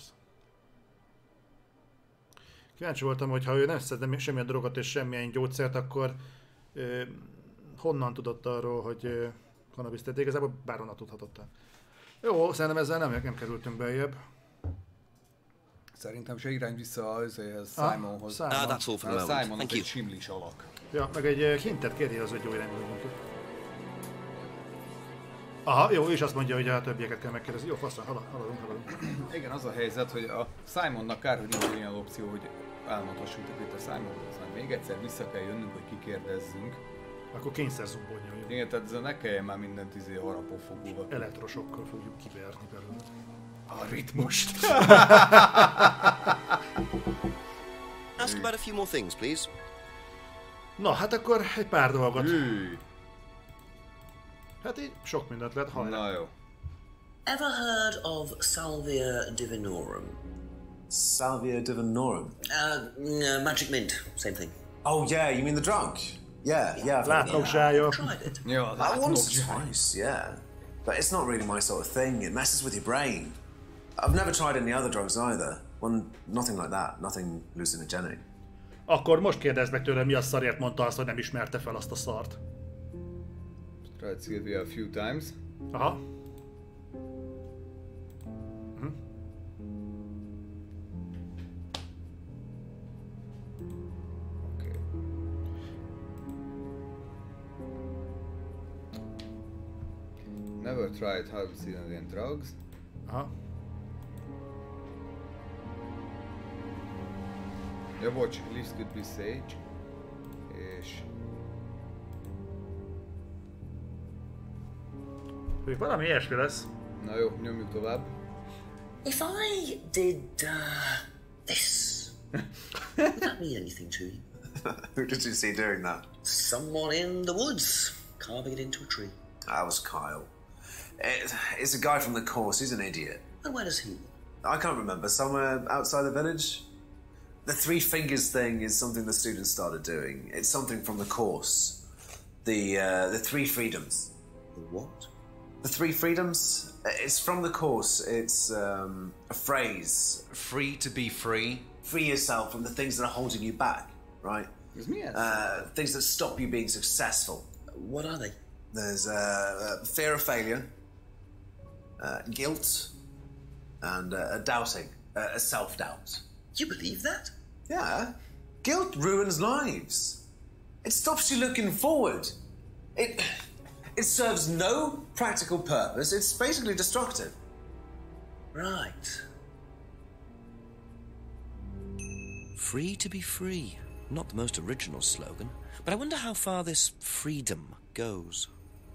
Kíváncsi voltam, hogy ha ő nem szedne semmilyen drogot és semmilyen gyógyszert, akkor ö, honnan tudott arról, hogy ö, cannabis tett? Igazából bárhonnan tudhatott el. Jó, szerintem ezzel nem, nem kerültünk beljebb. Szerintem se irány vissza az Simonhoz. Ah, Simon. That's all for the moment. Simon az egy simlis alak. Ja, meg egy hintet kérje az, hogy jó irányba vagyunk. Aha, jó, és azt mondja, hogy a többieket kell megkérdezni. Jó, faszán, haladunk, haladunk. Igen, az a helyzet, hogy a Simonnak kár, hogy nincs ilyen opció, hogy elmondhassuk itt a Simonhoz, hanem még egyszer vissza kell jönnünk, hogy kikérdezzünk. Akkor kényszer zubbonja. Igen, tehát ezzel ne kelljen már mindent izé harapófogóval. Elektrosokkal fogjuk kiverni belőle. A ritmust. Ask about a few more things, please. Na, hát akkor egy pár dolgot. Hű. Hát így sok mindent lehet hallani. Na jó. Ever heard of Salvia Divinorum? Salvia Divinorum? Uh, uh, Magic Mint, same thing. Oh yeah, you mean the drug? Yeah, yeah. I've Látnokzsája. Tried it. Yeah, that once or twice, yeah. But it's not really my sort of thing. It messes with your brain. I've never tried any other drugs either. One, nothing like that. Nothing hallucinogenic. Akkor most kérdezd meg tőle, mi a szarért mondta azt, hogy nem ismerte fel azt a szart. Tried Sylvia a few times. Aha. Hm. Okay. Never tried hallucinogenic drugs. Aha. Ja, bocs, Liz could be sage. És... Még valami ilyesmi lesz. Na jó, nyomjuk tovább. If I did uh, this, would that mean anything to you? Who did you see doing that? Someone in the woods, carving it into a tree. That was Kyle. It, it's a guy from the course. He's an idiot. And where does he live? I can't remember. Somewhere outside the village? The three fingers thing is something the students started doing. It's something from the course. The uh, the three freedoms. The what? The three freedoms? It's from the course. It's um, a phrase. Free to be free? Free yourself from the things that are holding you back, right? Uh, things that stop you being successful. What are they? There's uh, fear of failure, uh, guilt, and uh, doubting, uh, self-doubt. You believe that? Yeah. Guilt ruins lives. It stops you looking forward. It, it serves no practical purpose. It's basically destructive. Right. Free to be free. Not the most original slogan, but I wonder how far this freedom goes.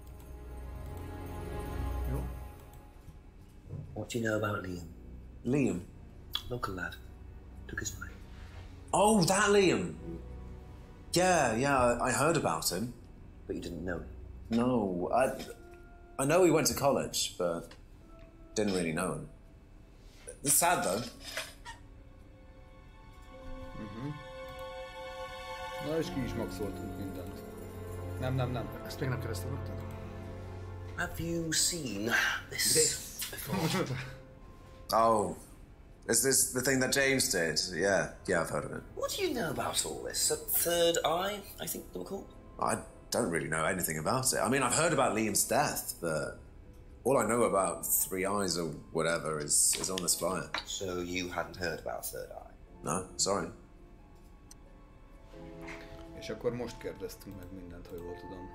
What do you know about Liam? Liam? Local lad. Took his money. Oh, that Liam. Yeah, yeah, I heard about him. But you didn't know him? No, I, I know he went to college, but didn't really know him. It's sad, though. Uh-huh. Na, és ki is maxoltunk mindent. Nem, nem, nem. Ezt még nem keresztül megtad. Have you seen this before? Oh, is this the thing that James did? Yeah, yeah, I've heard of it. What do you know about all this? A third eye, I think they were called? I don't really know anything about it. I mean, I've heard about Liam's death, but all I know about Three Eyes or whatever is, is on this flyer. So you hadn't heard about Third Eye? No, sorry. És akkor most kérdeztünk meg mindent, ha jól tudom.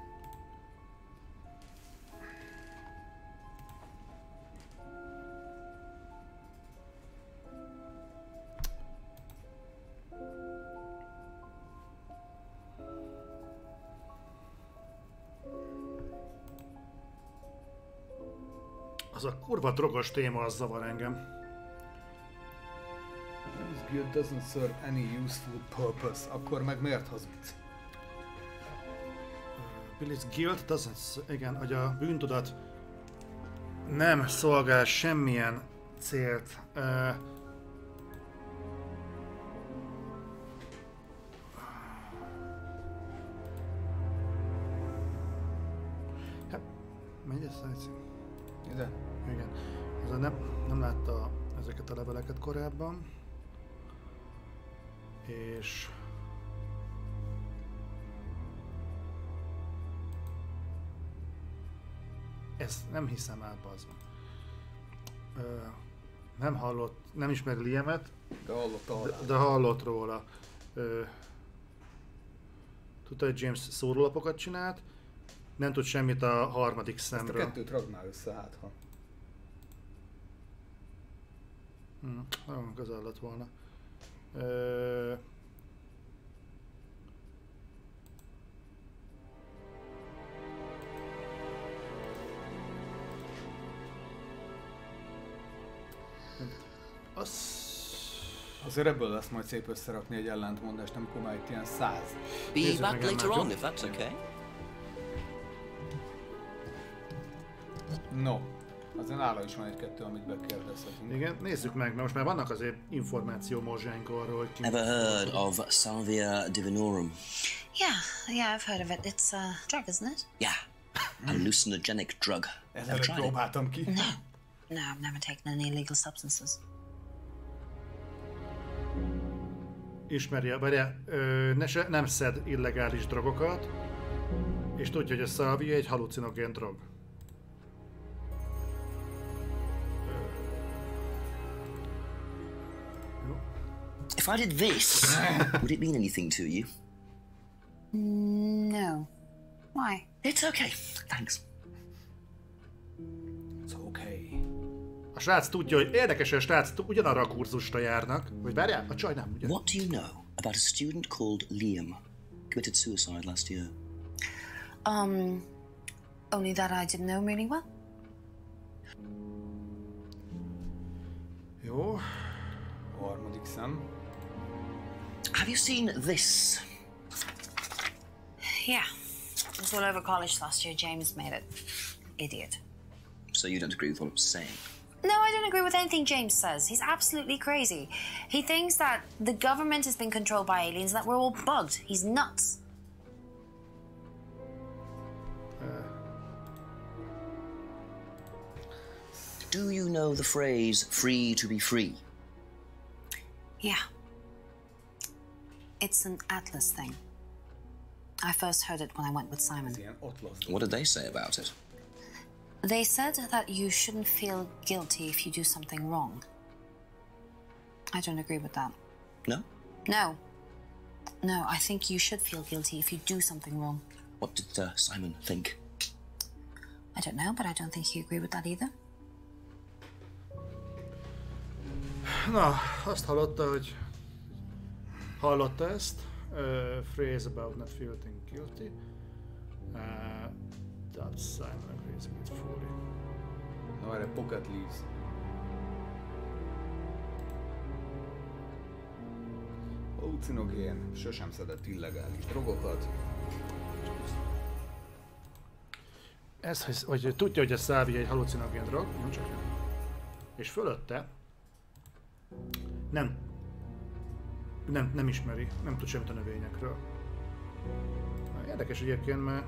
Az a kurva drogos téma, az zavar engem. This guild doesn't serve any useful purpose. Akkor meg miért hazudsz? Billy's Guild doesn't... Igen, hogy a bűntudat nem szolgál semmilyen célt. Uh, hát, megy ez szájcím? Ide? Igen. Ez nem, nem látta ezeket a leveleket korábban. És... ezt nem hiszem el, bazd meg. Ö, nem hallott, nem ismeri Liamet, de hallott, de, de hallott róla. Ö, tudta, hogy James szórólapokat csinált, nem tud semmit a harmadik szemről. Ezt a kettőt ragd már össze, hát ha. Hm, nagyon közel lett volna. Ö, Az... Azért ebből lesz majd szép összerakni egy ellentmondást, amikor már itt ilyen száz. Be back later on, if that's okay. No. Azért nála is van egy-kettő, amit bekérdezhetünk. Igen, nézzük meg, mert most már vannak azért információ morzsáink arról, hogy ki... Ever heard of Salvia divinorum? Yeah, yeah, I've heard of it. It's a drug, isn't it? Yeah, a hallucinogenic drug. Ezelőtt próbáltam ki. No, no, I've never taken any illegal substances. Ismerje, várjál, ne se, nem szed illegális drogokat, és tudja, hogy a Salvia egy halucinogén drog. If I did this, would it mean anything to you? No. Why? It's okay. Thanks. It's okay. A srác tudja, hogy érdekes, hogy a srác ugyanarra a kurzusra járnak, hogy várjál, a csaj nem, ugye? What do you know about a student called Liam? Committed suicide last year. Um, only that I didn't know really well. Jó. A harmadik szem. Have you seen this? Yeah. It was all over college last year. James made it. Idiot. So you don't agree with what I'm saying? No, I don't agree with anything James says. He's absolutely crazy. He thinks that the government has been controlled by aliens and that we're all bugged. He's nuts. Do you know the phrase, free to be free? Yeah. It's an Atlas thing. I first heard it when I went with Simon. What did they say about it? They said that you shouldn't feel guilty if you do something wrong. I don't agree with that. No? No. No, I think you should feel guilty if you do something wrong. What did uh, Simon think? I don't know, but I don't think he agreed with that either. Na, azt hallotta, hogy hallotta ezt. Uh, phrase about not feeling guilty. Uh, that Simon agrees with fully. Na, erre pocket leaves. Halucinogén, sosem szedett illegális drogokat. Ez, hogy, hogy tudja, hogy a szálvia egy halucinogén drog, nem csak jön. És fölötte nem, nem, nem ismeri, nem tud semmit a növényekről. Érdekes egyébként, mert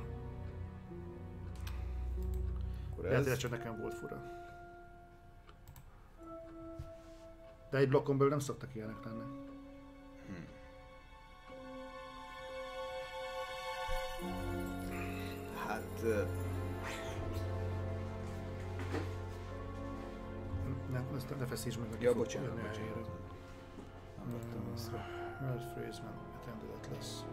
lehet, hogy csak nekem volt fura. De egy blokkon belül nem szoktak ilyenek lenni. Hmm. Hát... Uh... Ne, ezt ne feszítsd meg, aki ja, fog bocsánat, jönni a bocsánat. helyére. Nem vettem észre. Word phrase man, attended lesz.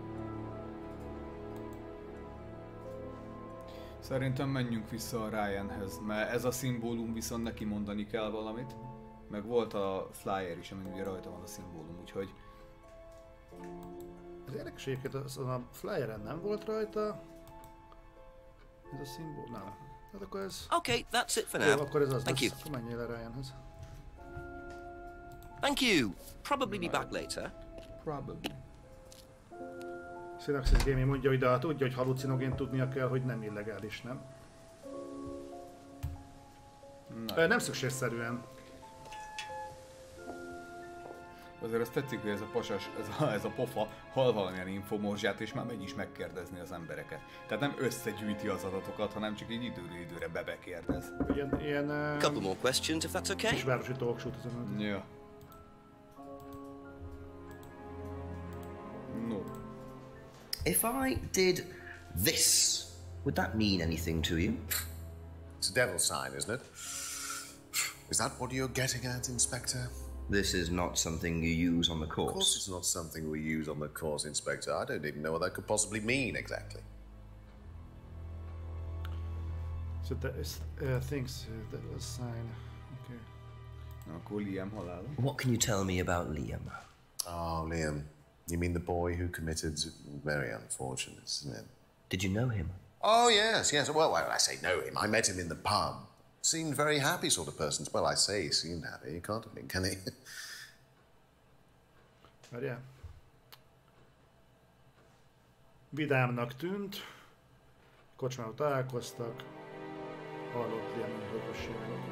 Szerintem menjünk vissza a Ryanhez, mert ez a szimbólum viszont neki mondani kell valamit. Meg volt a flyer is, amin ugye rajta van a szimbólum, úgyhogy... Az érdekes egyébként, az a flyeren nem volt rajta. Ez a szimbólum? Nem. Hát akkor ez... Okay, that's it for Jó, now. akkor ez az Thank lesz. you. Akkor menjél el Ryanhez. Thank you. Probably be back later. Probably. Synaxis Gaming mondja, hogy de hát tudja, hogy halucinogén tudnia kell, hogy nem illegális, nem? Na. Nem szükségszerűen. Azért azt tetszik, hogy ez a pasas, ez a, ez a pofa hall valamilyen infomorzsát, és már megy is megkérdezni az embereket. Tehát nem összegyűjti az adatokat, hanem csak így időről időre bebekérdez. Ilyen, ilyen... Uh, Couple more questions, if that's okay? Kisvárosi talkshow az ja. No. If I did this, would that mean anything to you? It's a devil sign, isn't it? Is that what you're getting at, Inspector? This is not something you use on the course. Of course it's not something we use on the course, Inspector. I don't even know what that could possibly mean exactly. So that is uh, things uh, that was sign. Okay. Akkor Liam halála. What can you tell me about Liam? Oh, Liam. You mean the boy who committed very unfortunate, isn't it? Did you know him? Oh, yes, yes. Well, I say know him. I met him in the pub. Seemed very happy sort of person. Well, I say he seemed happy. He can't have been, can he? Várjál. Vidámnak tűnt. Kocsmáról találkoztak. Hallott ilyen hősségről.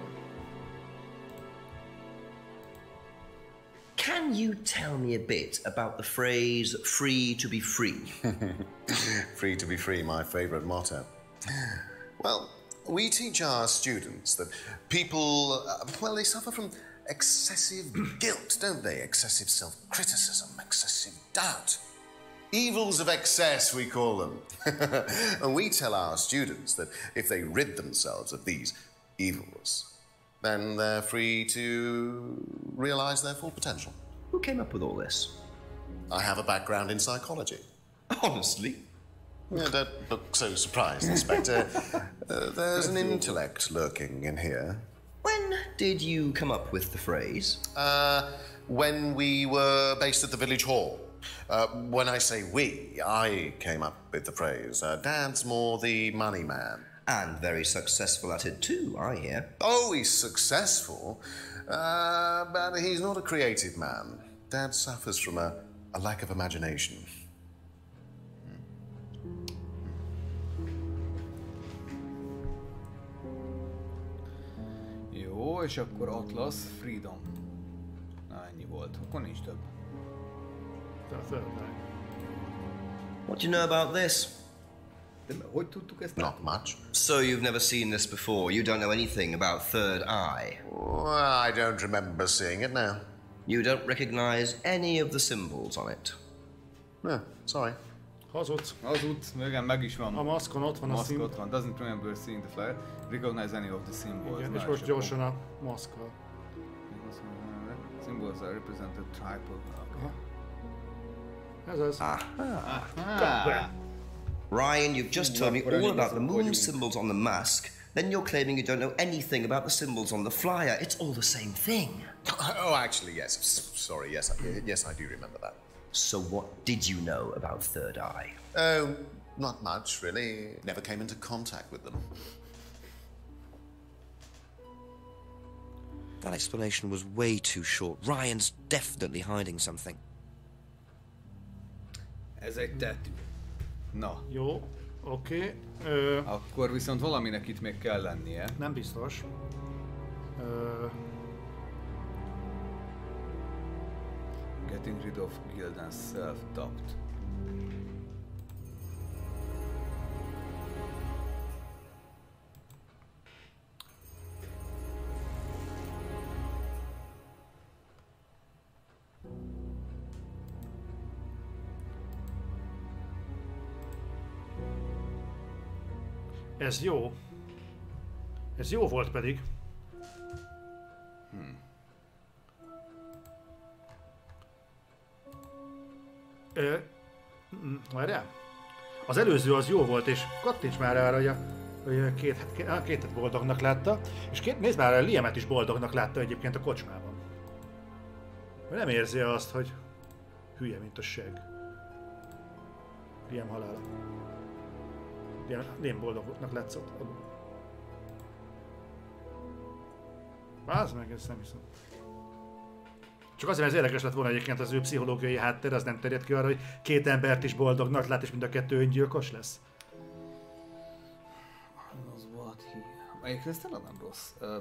Can you tell me a bit about the phrase free to be free? Free to be free, my favourite motto. Well, we teach our students that people, uh, well, they suffer from excessive guilt, don't they? Excessive self-criticism, excessive doubt. Evils of excess, we call them. And we tell our students that if they rid themselves of these evils, then they're free to realise their full potential. Who came up with all this? I have a background in psychology. Honestly? Yeah, don't look so surprised, Inspector. uh, there's an intellect lurking in here. When did you come up with the phrase? Uh, when we were based at the village hall. Uh, when I say we, I came up with the phrase. Uh, Dad's more the money man. And very successful at it too, I hear. Oh, he's successful, uh, but he's not a creative man. Dad suffers from a, a lack of imagination. Jó, és akkor Atlas, Freedom. Na, ennyi volt. Akkor nincs több. What do you know about this? De hogy tudtuk ezt? Not much. So you've never seen this before? You don't know anything about Third Eye? Well, I don't remember seeing it now. You don't recognize any of the symbols on it? No, sorry. Hazudsz. Hazudsz, igen, meg is van. A maszkon ott van a, a maszk szimbol. ott van. Doesn't remember seeing the flyer. Recognize any of the symbols. Igen, Na, és most akkor- gyorsan a maszkkal. Symbols are represented tribal. Okay. Ez az. Aha. Ah. Ryan, you've just told me all about the moon symbols on the mask. Then you're claiming you don't know anything about the symbols on the flyer. It's all the same thing. Oh, actually, yes. S- sorry, yes, I, yes, I do remember that. So what did you know about Third Eye? Oh, not much, really. Never came into contact with them. That explanation was way too short. Ryan's definitely hiding something. Ez egy tettő. Na. Jó, oké. Okay. Akkor viszont valaminek itt még kell lennie. Nem biztos. Ö... Getting rid of Gildan's self-doubt. Ez jó. Ez jó volt pedig. Hmm. Ö, várjál. Az előző az jó volt, és kattints már arra, hogy, a, hogy a két, két, kétet boldognak látta, és két, nézd már, a Liamet is boldognak látta egyébként a kocsmában. Ő nem érzi azt, hogy hülye, mint a seg. Liam halála. Liam, Liam boldognak látszott. Bázd meg, ezt nem hiszem. Csak azért, ez érdekes lett volna egyébként az ő pszichológiai háttér, az nem terjed ki arra, hogy két embert is boldognak lát, és mind a kettő öngyilkos lesz. Az volt hi. Egyébként ez tényleg nem rossz. Uh...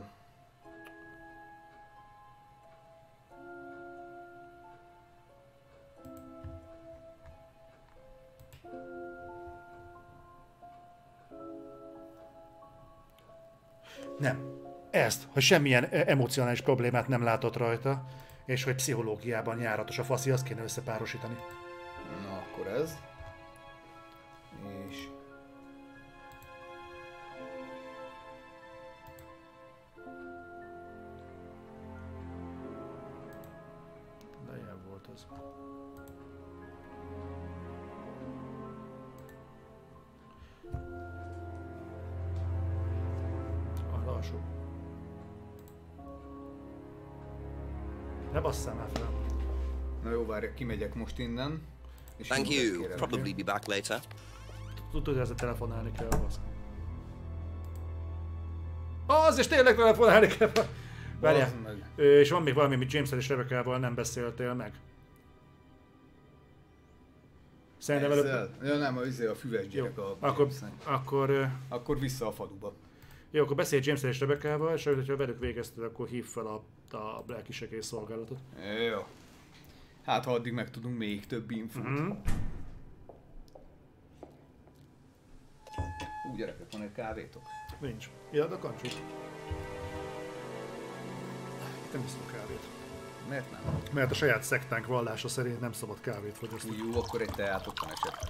Nem. Ezt, hogy semmilyen emocionális problémát nem látott rajta, és hogy pszichológiában járatos a faszi, azt kéne összepárosítani. Na, akkor ez. És... Lejjebb volt az. A lassú. Ne basszál már fel. Na jó, várj, kimegyek most innen. És Thank you. Probably be back later. Tudod, hogy ezzel telefonálni kell, basz. Az, és tényleg telefonálni kell. Várjál. És van még valami, amit James-el és Rebecca-val nem beszéltél meg. Szerintem előbb... Ja nem, az a füves gyerek a... Akkor... Akkor... Akkor vissza a faluba. Jó, akkor beszélj James-el és Rebecca-val, és hogyha velük végezted, akkor hív fel a, a lelki segélyszolgálatot. Jó. Hát ha addig meg tudunk még több infót. Mm-hmm. Úgy gyerekek, van egy kávétok? Nincs. Ilyad a kancsút. Nem iszunk kávét. Miért nem? Mert a saját szektánk vallása szerint nem szabad kávét fogyasztani. Jó, akkor egy teátok van esetleg.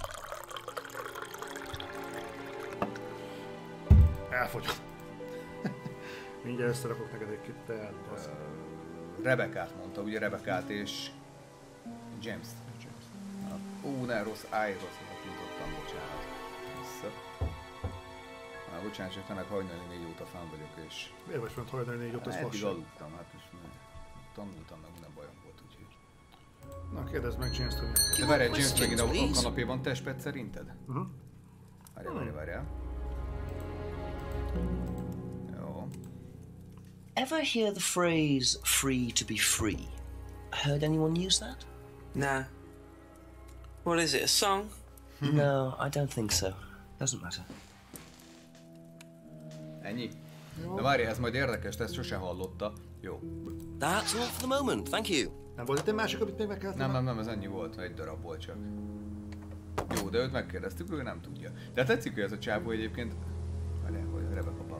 Elfogyott. Mindjárt összerakok neked egy kis teát. Uh, Rebekát mondta, ugye Rebekát és James-t. James. Ó, ne, rossz, áj, rossz, tudottam, bocsánat. Vissza. Már bocsánat, csak ennek hajnali négy óta fenn vagyok, és... Miért vagy fent hajnali négy óta, ez eddig aludtam, hát és tanultam, meg minden bajom volt, úgyhogy... Na, kérdezd meg James-t, hogy... De várjál, James megint a kanapéban testped szerinted? Uh-huh. Várjál, várjál, várjál. Jó. Ever hear the phrase free to be free? Heard anyone use that? Nah. What is it, a song? No, I don't think so. Doesn't matter. Ennyi? De várjál, ez majd érdekes, ezt sose hallotta. Jó. That's all for the moment, thank you. Nem volt itt egy másik, amit még meg kellett? Nem, nem, nem, ez ennyi volt, egy darab volt csak. Jó, de őt megkérdeztük, ő nem tudja. De tetszik, hogy ez a csápó egyébként... Várjál, hogy Rebecca pap.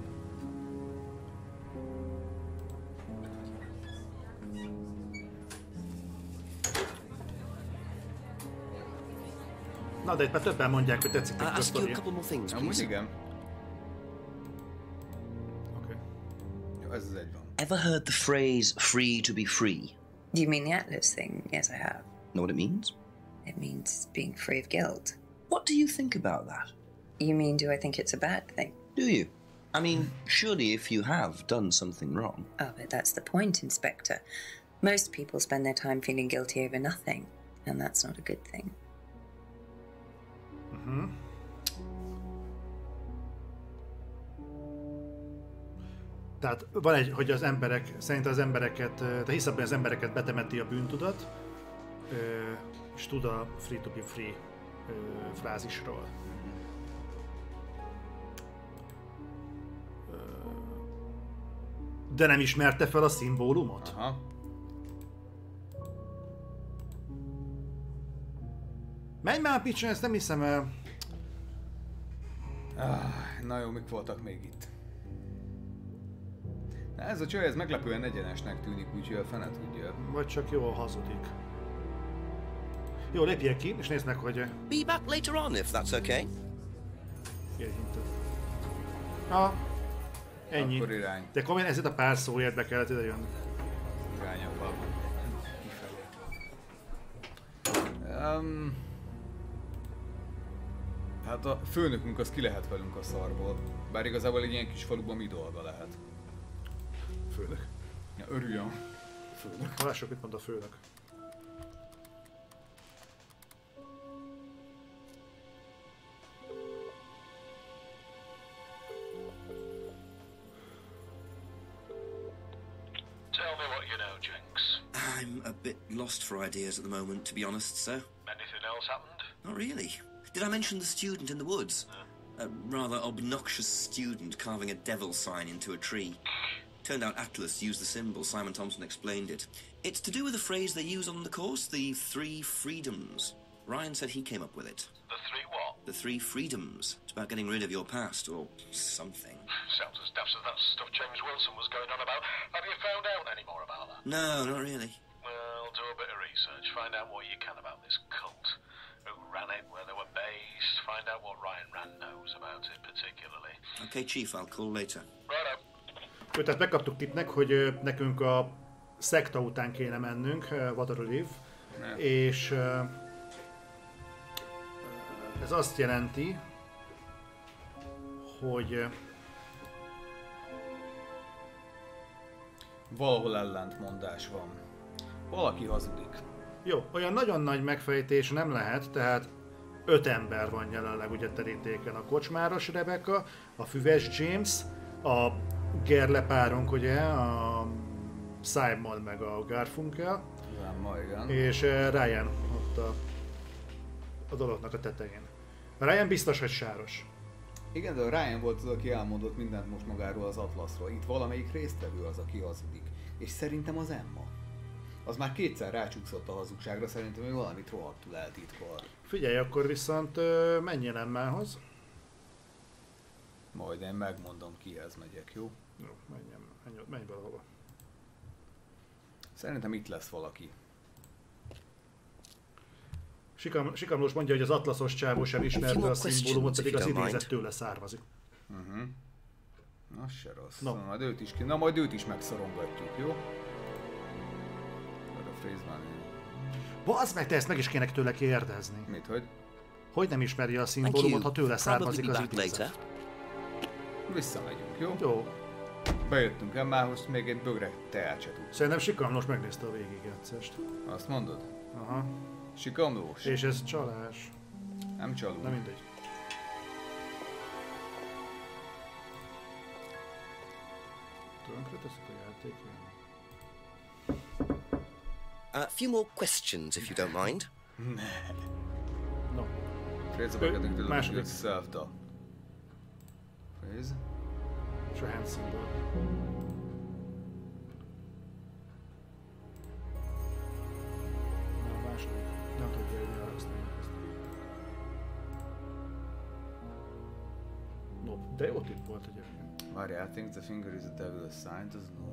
Na, de itt már többen mondják, hogy tetszik nekik a sztoria. Amúgy igen. Okay. Jó, ez az egy van. Ever heard the phrase free to be free? Do you mean the Atlas thing? Yes, I have. Know what it means? It means being free of guilt. What do you think about that? You mean, do I think it's a bad thing? Do you? I mean, surely if you have done something wrong. Oh, but that's the point, Inspector. Most people spend their time feeling guilty over nothing, and that's not a good thing. Uh-huh. Tehát van egy, hogy az emberek, szerint az embereket, te hisz abban, az embereket betemeti a bűntudat, és tud a free to be free frázisról. De nem ismerte fel a szimbólumot? Aha. Menj már, picsa, ezt nem hiszem el. Ah, na jó, mik voltak még itt? Na ez a csaj, ez meglepően egyenesnek tűnik, úgyhogy a fene tudja. Vagy csak jól hazudik. Jó, lépjél ki, és nézd meg, hogy... Be back later on, if that's okay. Ah, ennyi. Akkor irány. De komolyan ezért a pár szóért be kellett ide jönni. Irányabban. Kifelé. Um, hát a főnökünk az ki lehet velünk a szarból. Bár igazából egy ilyen kis faluban mi dolga lehet. Főnök. Ja, örüljön. Főnök. Lássuk, mit mond a főnök. Tell me what you know, Jenks. I'm a bit lost for ideas at the moment, to be honest, sir. Anything else happened? Not really. Did I mention the student in the woods? No. A rather obnoxious student carving a devil sign into a tree. Turned out Atlas used the symbol. Simon Thompson explained it. It's to do with a phrase they use on the course, the three freedoms. Ryan said he came up with it. The three what? The three freedoms. It's about getting rid of your past, or something. Sounds as daft as that stuff James Wilson was going on about. Have you found out any more about that? No, not really. Well, do a bit of research. Find out what you can about this cult. Who ran it, where they were based. Find out what Ryan Rand knows about it particularly. Okay, Chief, I'll call later. Right up. Jó, tehát megkaptuk tipnek, hogy nekünk a szekta után kéne mennünk, Waterloo, és ez azt jelenti, hogy valahol ellentmondás van. Valaki hazudik. Jó, olyan nagyon nagy megfejtés nem lehet, tehát öt ember van jelenleg ugye terítéken. A kocsmáros Rebecca, a füves James, a Gerle párunk ugye, a Simon meg a Garfunkel, igen. és Ryan ott a, a dolognak a tetején. Ryan biztos, hogy sáros. Igen, de a Ryan volt az, aki elmondott mindent most magáról az Atlaszról. Itt valamelyik résztvevő az, aki hazudik. És szerintem az Emma. Az már kétszer rácsúszott a hazugságra, szerintem ő valamit rohadtul eltitkol. Figyelj, akkor viszont menjél Emmához. Majd én megmondom, kihez megyek, jó? Jó, menjem, menj, menj valahova. Szerintem itt lesz valaki. Sikam, Sikamlós mondja, hogy az atlaszos csávó sem ismerte a szimbólumot, pedig az idézet tőle származik. Uh-huh. Na se rossz. No. Na, majd őt is ki... Na majd őt is megszorongatjuk, jó? Bazd meg, te ezt meg is kéne tőle kérdezni. Mit, hogy? Hogy nem ismeri a szimbólumot, ha tőle származik az idézet? Visszamegyünk, jó? Jó. Bejöttünk Emmához, még egy bögre teát se tud. Szerintem Sikamlós megnézte a végigjátszást. Azt mondod? Aha. Sikamlós? És ez csalás. Nem csaló. Na mindegy. Tönkre teszik a játékra. A uh, few more questions, if you don't mind. No. Phrase about getting to look yourself, though. Phrase? És a hand symbol. Na, a második. Nem tudja, hogy mire használni ezt. No, de jó tipp volt egyébként. Várjál, I think the finger is a devil sign, doesn't know.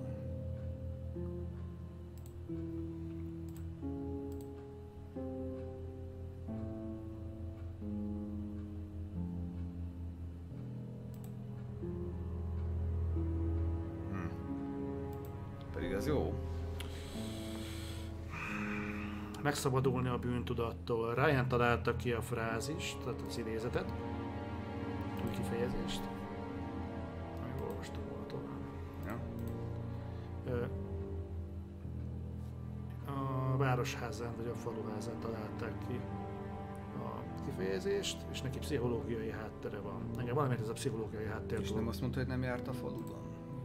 megszabadulni a bűntudattól. Ryan találta ki a frázist, tehát az idézetet, a kifejezést. Még olvastam volna tovább. Ja. A városházán vagy a faluházán találták ki a kifejezést, és neki pszichológiai háttere van. Engem valamit ez a pszichológiai háttér. És nem azt mondta, hogy nem járt a faluban?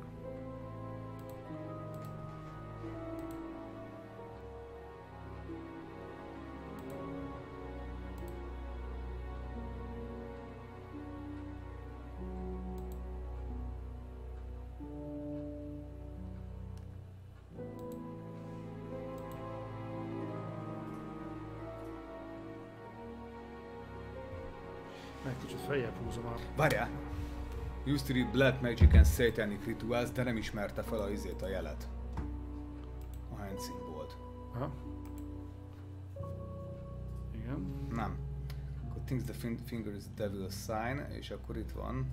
Meg kicsit feljebb húzom a... Várjál! Used to read black magic and satanic rituals, de nem ismerte fel a izét, a jelet. A hand szimbolt. Aha. Igen. Nem. Akkor thinks the fin finger is devil's sign, és akkor itt van.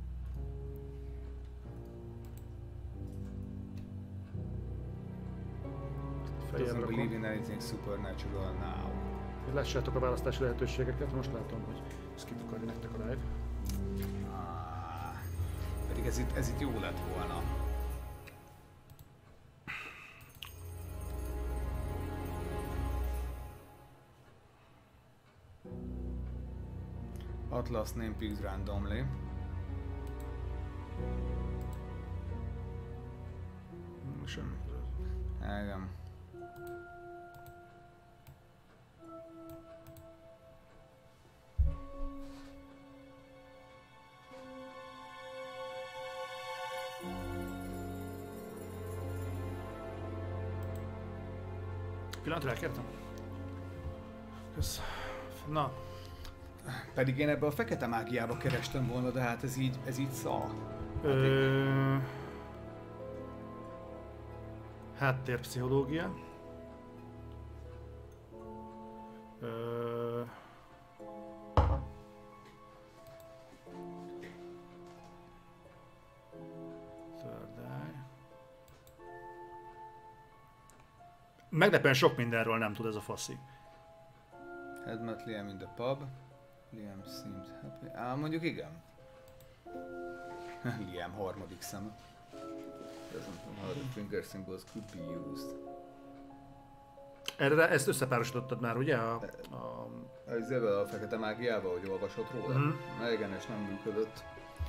Doesn't believe in anything supernatural now. Lássátok a választási lehetőségeket, most látom, hogy skip akarja nektek a live. Ah, pedig ez itt, ez itt jó lett volna. Atlas name picked randomly. Semmi. Igen. Pillanatra elkértem. Kösz. Na. Pedig én ebbe a fekete mágiába kerestem volna, de hát ez így, ez így szal. Ö... Háttérpszichológia. Ö... Third eye. Meglepően sok mindenről nem tud ez a faszi. Had met Liam in the pub. Liam seemed happy. Á, mondjuk igen. Liam harmadik szeme. Doesn't know how the finger symbols could be used. Erre ezt összepárosítottad már, ugye? A, a... Az ebben a fekete mágiával, hogy olvasott róla? Mhm. Na igen, és nem működött.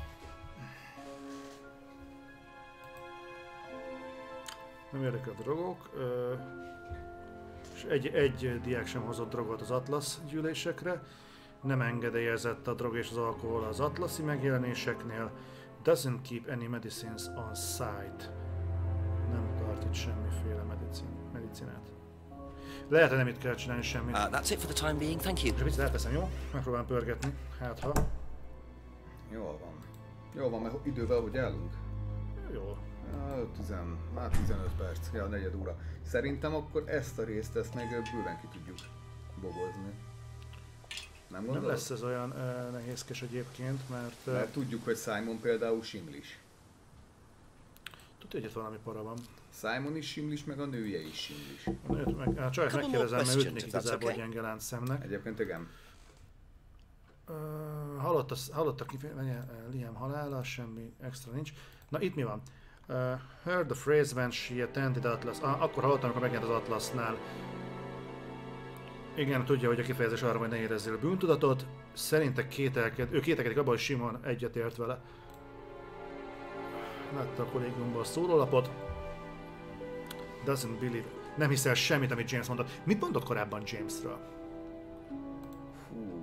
Nem érdekel a drogok. Ö... És egy, egy diák sem hozott drogot az Atlas gyűlésekre. Nem engedélyezett a drog és az alkohol az atlaszi megjelenéseknél. Doesn't keep any medicines on site. Nem tart itt semmiféle medicin, medicinát. Lehet, hogy nem itt kell csinálni semmit. Uh, that's it for the time being, thank you. És mit elteszem, jó? Megpróbálom pörgetni. Hát ha. Jól van. Jól van, mert idővel hogy állunk? Jó. tizen, már tizenöt perc, ja, negyed óra. Szerintem akkor ezt a részt, ezt még bőven ki tudjuk bogozni. Nem gondolod? Nem lesz ez olyan uh, nehézkes egyébként, mert... Uh, mert tudjuk, hogy Simon például simlis. Tudja, hogy itt valami para van. Simon is simlis, meg a nője is simlis. A nőt meg, a csajt megkérdezem, mert ütnék igazából okay. Gyenge láncszemnek. Egyébként igen. Uh, hallott, a, hallott a kifejezés, Liam halála, semmi extra nincs. Na itt mi van? Uh, heard the phrase when she attended Atlas. Ah, akkor hallottam, amikor megjelent az Atlasnál. Igen, tudja, hogy a kifejezés arra, hogy ne érezzél a bűntudatot. Szerintem kételked, ő kételkedik abban, hogy Simon egyetért vele. Látta a kollégiumban a szórólapot. Doesn't believe. Nem hiszel semmit, amit James mondott. Mit mondott korábban Jamesről? Hú.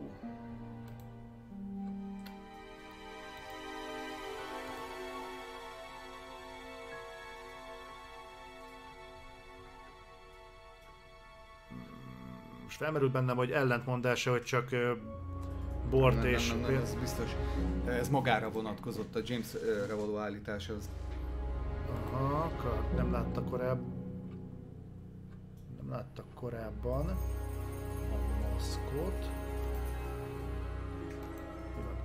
Most felmerült bennem, hogy ellentmondása, hogy csak uh, bort nem, és... Nem, nem, nem, ez biztos. Ez magára vonatkozott, a Jamesre való állítás az. Aha, nem látta korábban. Nem látta korábban a maszkot. Mi van?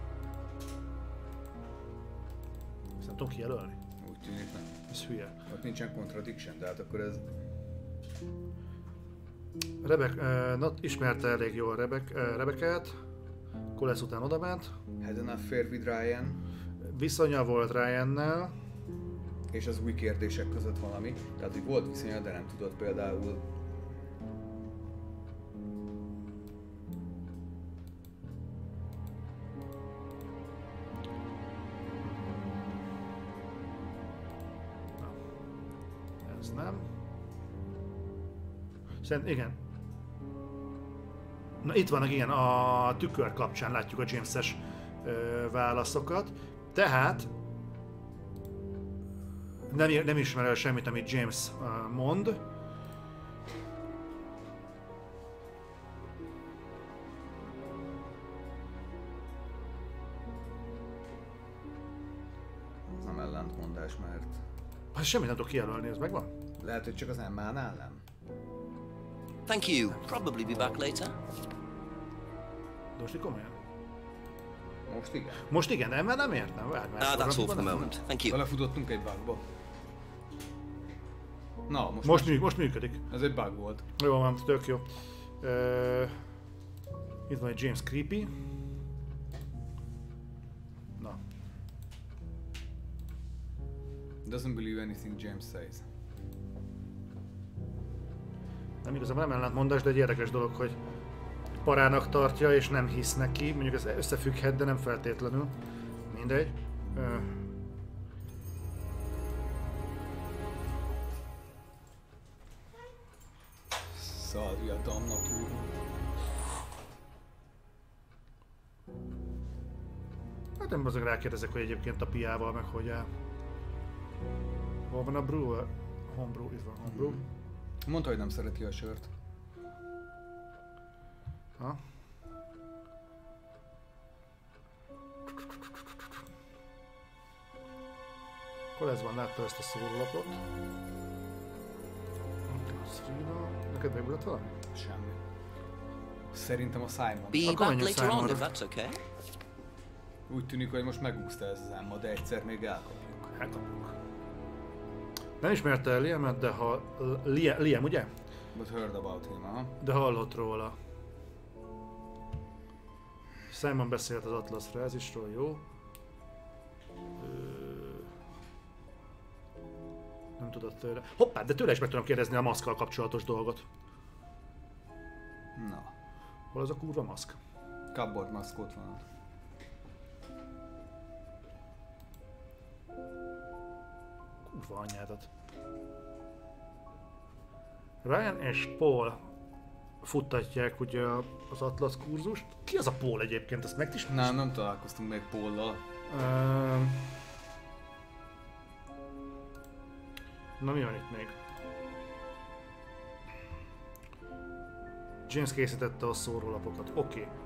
Ezt nem tudom kijelölni? Úgy tűnik nem. Ez hülye. Ott nincsen contradiction, de hát akkor ez... Rebek, uh, not ismerte elég jól Rebek, uh, Rebekát, akkor lesz után odament. Had an affair with Ryan. Viszonya volt Ryannel. És az új kérdések között valami. Tehát, hogy volt viszonya, de nem tudott például... Ez nem. Szerint, igen. Na itt vannak, igen, a tükör kapcsán látjuk a James-es ö, válaszokat. Tehát nem, nem ismer el semmit, amit James uh, mond. Ez nem ellentmondás, mert... Hát semmit nem tudok kijelölni, ez megvan? Lehet, hogy csak az Emmánál nem? Thank you. Probably be back later. De most komolyan? Most igen. Most igen, Emma nem értem. Várj, Ah, that's all for the moment. Thank you. Belefutottunk egy bugba. Na, most, most, mű, most működik. Ez egy bug volt. Jó van, tök jó. Uh, itt van egy James Creepy. Na. Doesn't believe anything James says. Nem igazából nem ellentmondás, de egy érdekes dolog, hogy parának tartja és nem hisz neki. Mondjuk ez összefügghet, de nem feltétlenül. Mindegy. Uh, Szalvia damnatur. Hát nem azok rákérdezek, hogy egyébként a piával meg hogy áll. Hol van a brewer? Homebrew, itt van homebrew. Hmm. Mondta, hogy nem szereti a sört. Ha? Akkor ez van, látta ezt a szórólapot. Neked megugrott valami? Semmi. Szerintem a Simon. Be back later on, if that's okay. Úgy tűnik, hogy most megúszta ez az Emma, de egyszer még elkapjuk. Elkapjuk. Nem ismerte el Liamet, de ha... Liam, Liam, ugye? But heard about him, aha. De hallott róla. Simon beszélt az Atlas frázisról, jó? Ö... Nem tudott tőle. Hoppá, de tőle is meg tudom kérdezni a maszkkal kapcsolatos dolgot. Na. Hol az a kurva maszk? Cupboard maszk ott van. Kurva anyádat. Ryan és Paul futtatják ugye az Atlas kurzust. Ki az a Paul egyébként? Ezt meg is... Nem, nem találkoztunk még Paullal. Uh... Na mi van itt még? James készítette a szórólapokat. Oké. Okay.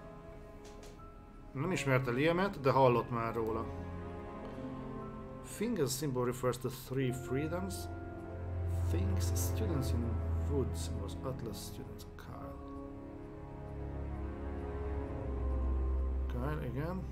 Nem ismerte Liamet, de hallott már róla. Fingers symbol refers to three freedoms. Things students in woods was Atlas students Kyle. Kyle, igen.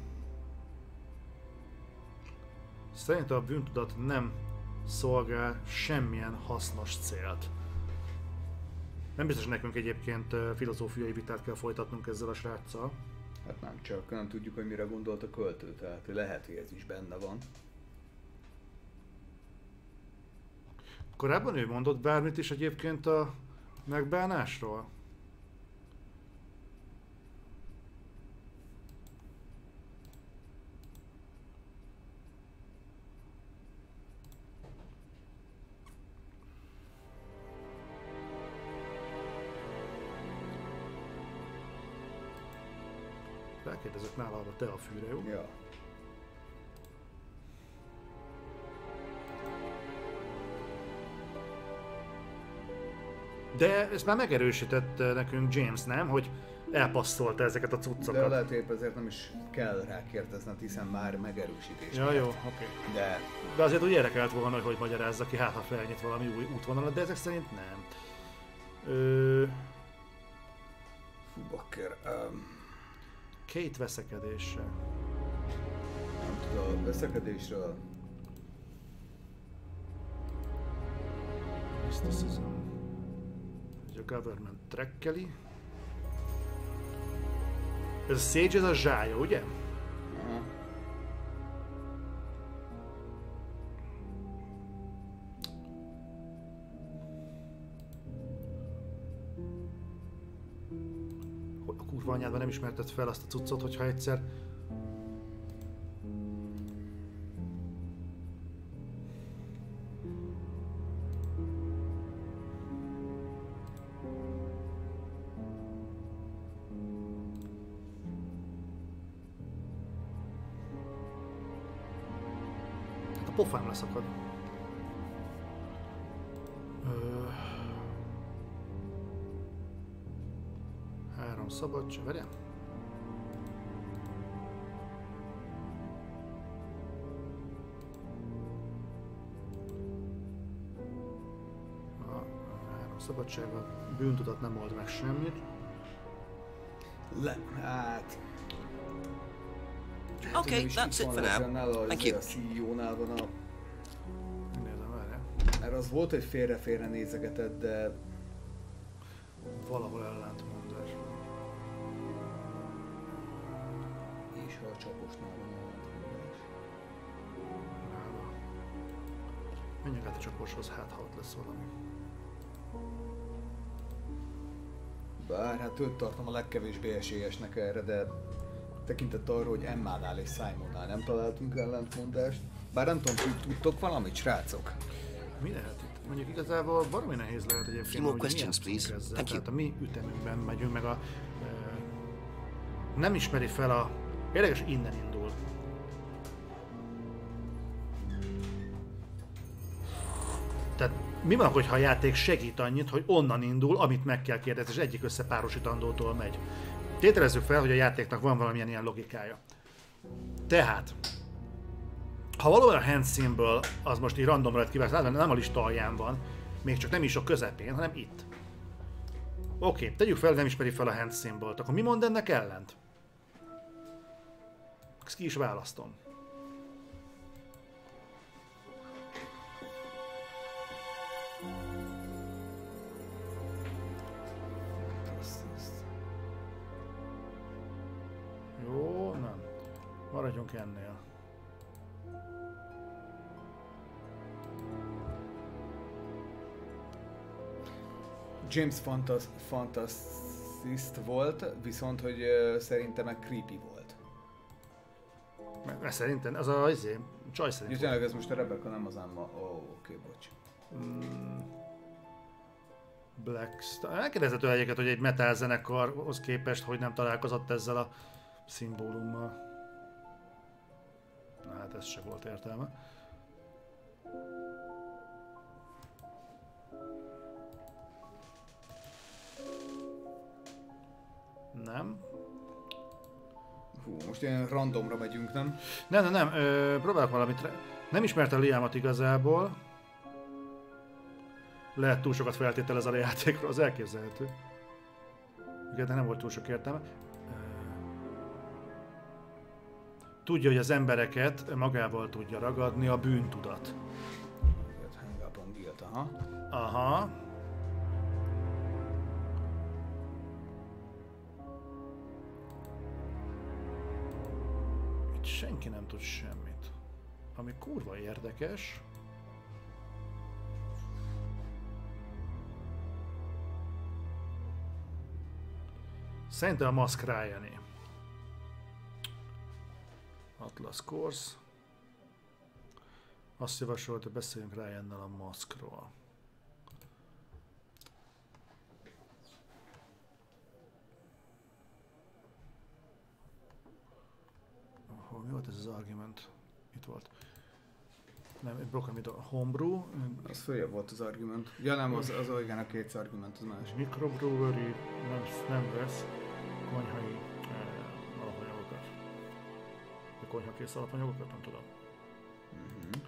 Szerint a bűntudat nem szolgál semmilyen hasznos célt. Nem biztos nekünk egyébként filozófiai vitát kell folytatnunk ezzel a sráccal. Hát nem csak, nem tudjuk, hogy mire gondolt a költő, tehát lehet, hogy ez is benne van. Korábban ő mondott bármit is egyébként a megbánásról? Rákérdezek nála a te a fűre, jó? Ja. De ezt már megerősített nekünk James, nem? Hogy elpasszolta ezeket a cuccokat. De lehet épp ezért nem is kell rá kérdezned, hiszen már megerősítés. Ja, jó, oké. Okay. De... De azért úgy érdekelt volna, hogy hogy magyarázza ki, hát ha felnyit valami új útvonalat, de ezek szerint nem. Ö... Fú, bakker. Um... Két veszekedése. Nem tudom, a veszekedésről. Mysticism. Government trekkeli. Ez a Sage, ez a zsája, ugye? Aha. A kurva anyádban nem ismerted fel azt a cuccot, hogyha egyszer... Pofám leszakad. Ö... Három szabadság, várjál? A három szabadsággal bűntudat nem old meg semmit. Le, hát... Okay, that's it for now. Thank you. A C E O-nál van a... Nézem, várjál. Mert az volt, hogy félre-félre nézegetett, de... Valahol ellentmondás. És ha a csaposnál van ellentmondás. Nála. Menjünk át a csaposhoz, hát ha ott lesz valami. Bár hát őt tartom a legkevésbé esélyesnek erre, de... Tekintett arra, hogy Emmánál és Simonnál nem találtunk ellentmondást. Bár nem tudom, tudtok valamit, srácok? Mi lehet itt? Mondjuk igazából baromi nehéz lehet egyébként, hogy questions, please. Ezzel. Tehát a mi ütemünkben megyünk, meg a... E, nem ismeri fel a... Érdekes, innen indul. Tehát mi van, hogyha a játék segít annyit, hogy onnan indul, amit meg kell kérdezni, és egyik összepárosítandótól megy. Tételezzük fel, hogy a játéknak van valamilyen ilyen logikája. Tehát, ha valóban a hand symbol, az most így randomra lett kiválasztva, nem a lista alján van, még csak nem is a közepén, hanem itt. Oké, okay, tegyük fel, nem ismeri fel a hand symbolt, akkor mi mond ennek ellent? Ezt ki is választom. Jó, nem. Maradjunk ennél. James Fantas Fantasist volt, viszont hogy uh, szerintem meg creepy volt. Mert szerintem, az a izé, csaj szerint. Ja, tényleg ez most a Rebecca, nem az Emma. Ó, oh, oké, okay, bocs. Mm. Black Star. Elkérdezett ő egyébként, hogy egy metal zenekarhoz képest, hogy nem találkozott ezzel a szimbólummal. Na hát ez se volt értelme. Nem. Hú, most ilyen randomra megyünk, nem? Nem, nem, nem. Ö, próbálok valamit. Nem ismerte Liamot igazából. Lehet túl sokat feltételez a játékról, az elképzelhető. Igen, de nem volt túl sok értelme. Tudja, hogy az embereket magával tudja ragadni a bűntudat. Hang up on guilt, aha. Aha. Itt senki nem tud semmit. Ami kurva érdekes. Szerintem a Mask Ryané. Atlas Course. Azt javasolt, hogy beszéljünk Ryannel a Maskról. Oh, mi volt ez az argument? Itt volt. Nem, egy broken mit a Homebrew. Az följebb volt az argument. Ja nem, az, az igen, a két argument, az más. Microbrewery nem, nem vesz konyhai eh, alapanyagokat. A konyhakész alapanyagokat, nem tudom. Mm-hmm.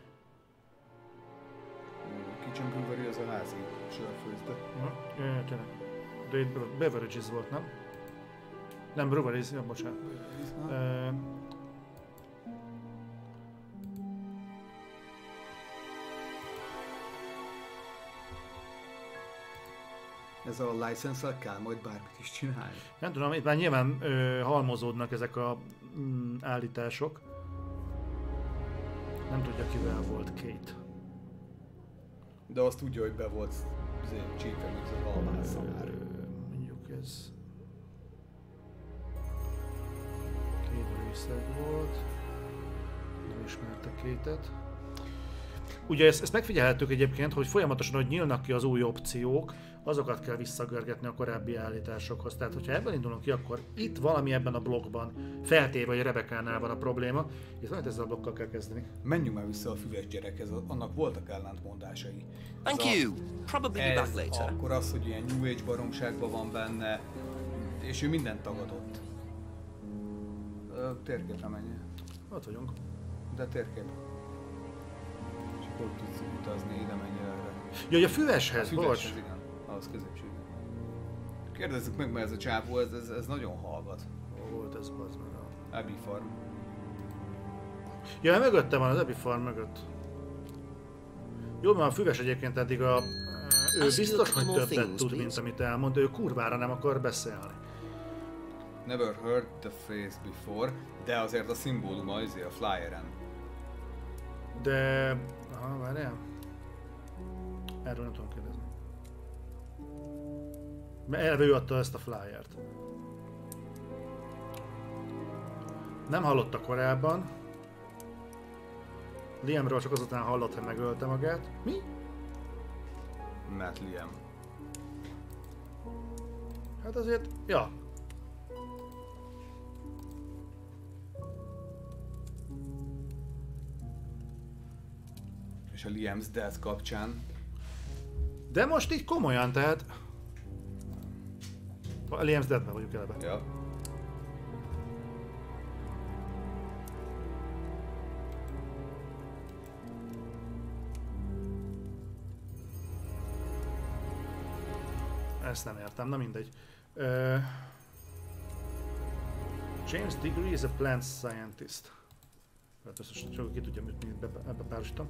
Kitchen Brewery az a házi sörfőzde. Ja, ja, tényleg. De itt beverages volt, nem? Nem, breweries, ja, bocsánat. Uh, Ez a license-el kell majd bármit is csinálni. Nem tudom, itt már nyilván ö, halmozódnak ezek a mm, állítások. Nem tudja, kivel volt Kate. De azt tudja, hogy be volt csípve, mint az almázzal már. Mondjuk ez... Kate részeg volt. Nem ismerte Kate-et. Ugye ezt, ezt megfigyelhettük egyébként, hogy folyamatosan, hogy nyílnak ki az új opciók, azokat kell visszagörgetni a korábbi állításokhoz. Tehát, hogyha ebből indulunk ki, akkor itt valami ebben a blokkban feltéve, hogy Rebekánál van a probléma, és valamit ezzel a blokkal kell kezdeni. Menjünk már vissza a füves gyerekhez, annak voltak ellentmondásai. Thank you. Probably be back later. Akkor az, hogy ilyen New Age baromságban van benne, és ő mindent tagadott. Térképre menjél. Ott vagyunk. De térkép. Csak ott tudsz utazni, ide menjél erre. Jaj, a füveshez, a füveshez, igen. Az középső. Kérdezzük meg, mert ez a csávó, ez, ez, ez nagyon hallgat. Hol volt ez, bazd meg? Abbey Farm. Ja, mögötte van, az Abbey Farm mögött. Jó, mert a füves egyébként eddig a... Ő biztos, hogy többet tud, mint amit elmond, ő kurvára nem akar beszélni. Never heard the phrase before, de azért a szimbóluma azért a flyeren. De... Aha, várjál. Erről nem tudom kérdezni. Mert elve ő adta ezt a flyert. Nem hallotta korábban. Liamról csak azután hallott, hogy megölte magát. Mi? Matt Liam. Hát azért... Ja. És a Liam's Death kapcsán. De most így komolyan, tehát... A Liam's Death-ben vagyunk eleve. Ja. Ezt nem értem, na mindegy. Uh, James Diggory is a plant scientist. Hát ezt csak ki tudja, mit ebbe, ebbe párosítom.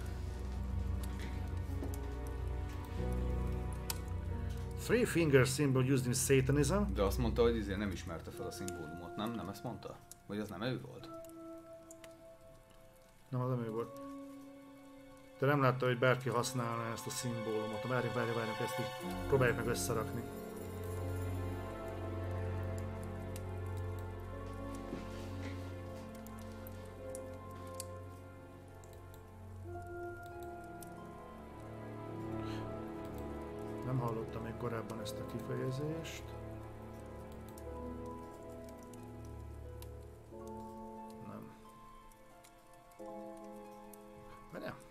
Three finger symbol used in Satanism. De azt mondta, hogy izé nem ismerte fel a szimbólumot, nem? Nem ezt mondta? Vagy az nem ő volt? Nem, az nem ő volt. De nem látta, hogy bárki használna ezt a szimbólumot. Várjunk, várjunk, várjunk, ezt így próbáljuk meg összerakni. Nem hallottam még korábban ezt a kifejezést. Nem. Mert nem.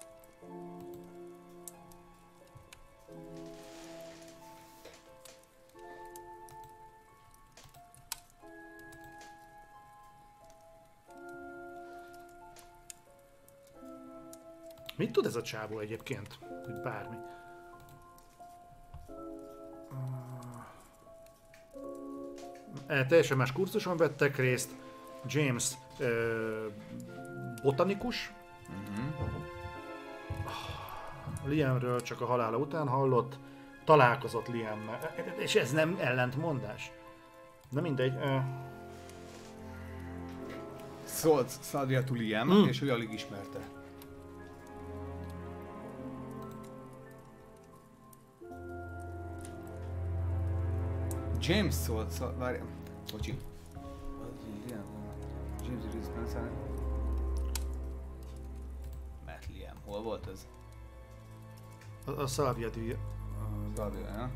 Mit tud ez a csávó egyébként? Hogy bármi. Uh, teljesen más kurzuson vettek részt. James uh, botanikus. Uh-huh. Liamről csak a halála után hallott. Találkozott Liammel. És ez nem ellentmondás. Na mindegy. Uh... Szólt Sadia to Liam, mm. és ő alig ismerte. James szólt, szólt, várj, bocsi. James Spencer. Matt Liam, hol volt ez? A, a Salvia díj. A Salvia, ja.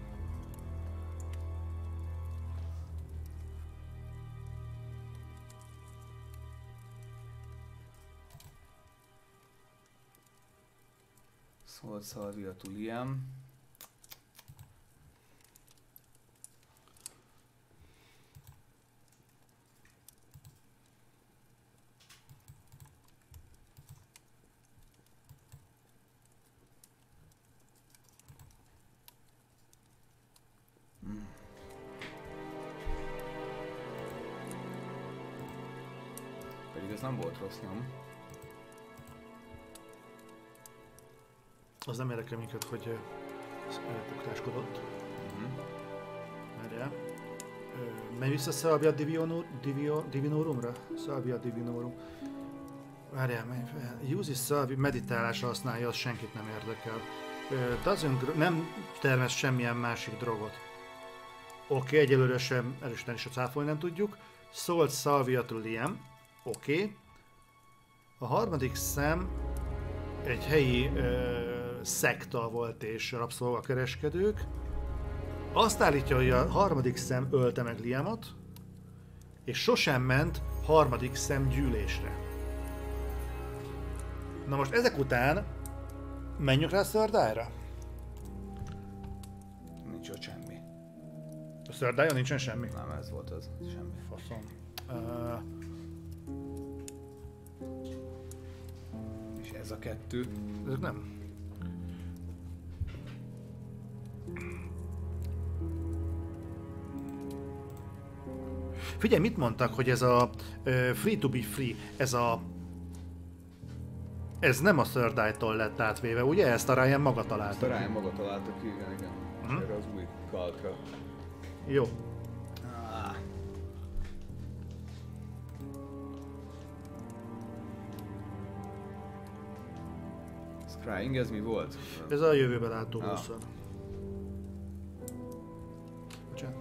Szólt Salvia to Liam. Ez nem volt rossz nyom. Az nem érdekel minket, hogy elpuktáskodott. Menj vissza Salvia Divino, Divio, Divinorumra? Salvia Divinorum. Várjál, menj fel. Use is Salvia, meditálásra használja, az senkit nem érdekel. Uh, doesn't, nem termesz semmilyen másik drogot. Oké, okay, egyelőre sem erősíteni is a cáfolni nem tudjuk. Sold Salvia to Liam. Oké. Okay. A harmadik szem egy helyi uh, szekta volt és rabszolgakereskedők. Azt állítja, hogy a harmadik szem ölte meg Liamot, és sosem ment harmadik szem gyűlésre. Na most ezek után menjünk rá a Third Eye-ra? Nincs ott semmi. A Third Eye-on nincsen semmi? Nem, ez volt az. Semmi. Faszom. Uh... És ez a kettő? Ezek nem. Figyelj, mit mondtak, hogy ez a uh, free to be free, ez a... Ez nem a Third Eye-tól lett átvéve, ugye? Ezt a Ryan maga találta. Ezt a Ryan maga találta ki, igen, igen. Hmm? Erre az új kalkra. Jó. Ah. Scrying, ez mi volt? Ez a jövőbe látó ah. buszon. Bocsánat.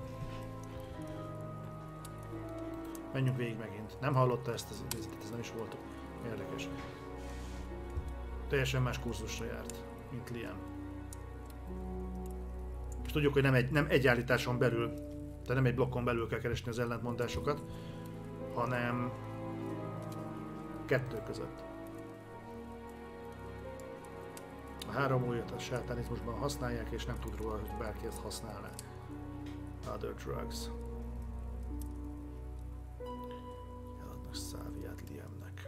Menjünk végig megint. Nem hallotta ezt az idézetet, ez nem is volt érdekes. Teljesen más kurzusra járt, mint Liam. És tudjuk, hogy nem egy, nem egy állításon belül, tehát nem egy blokkon belül kell keresni az ellentmondásokat, hanem kettő között. A három újat a sátánizmusban használják, és nem tud róla, hogy bárki ezt használná. Other drugs. Eladnak Salviát Liamnek.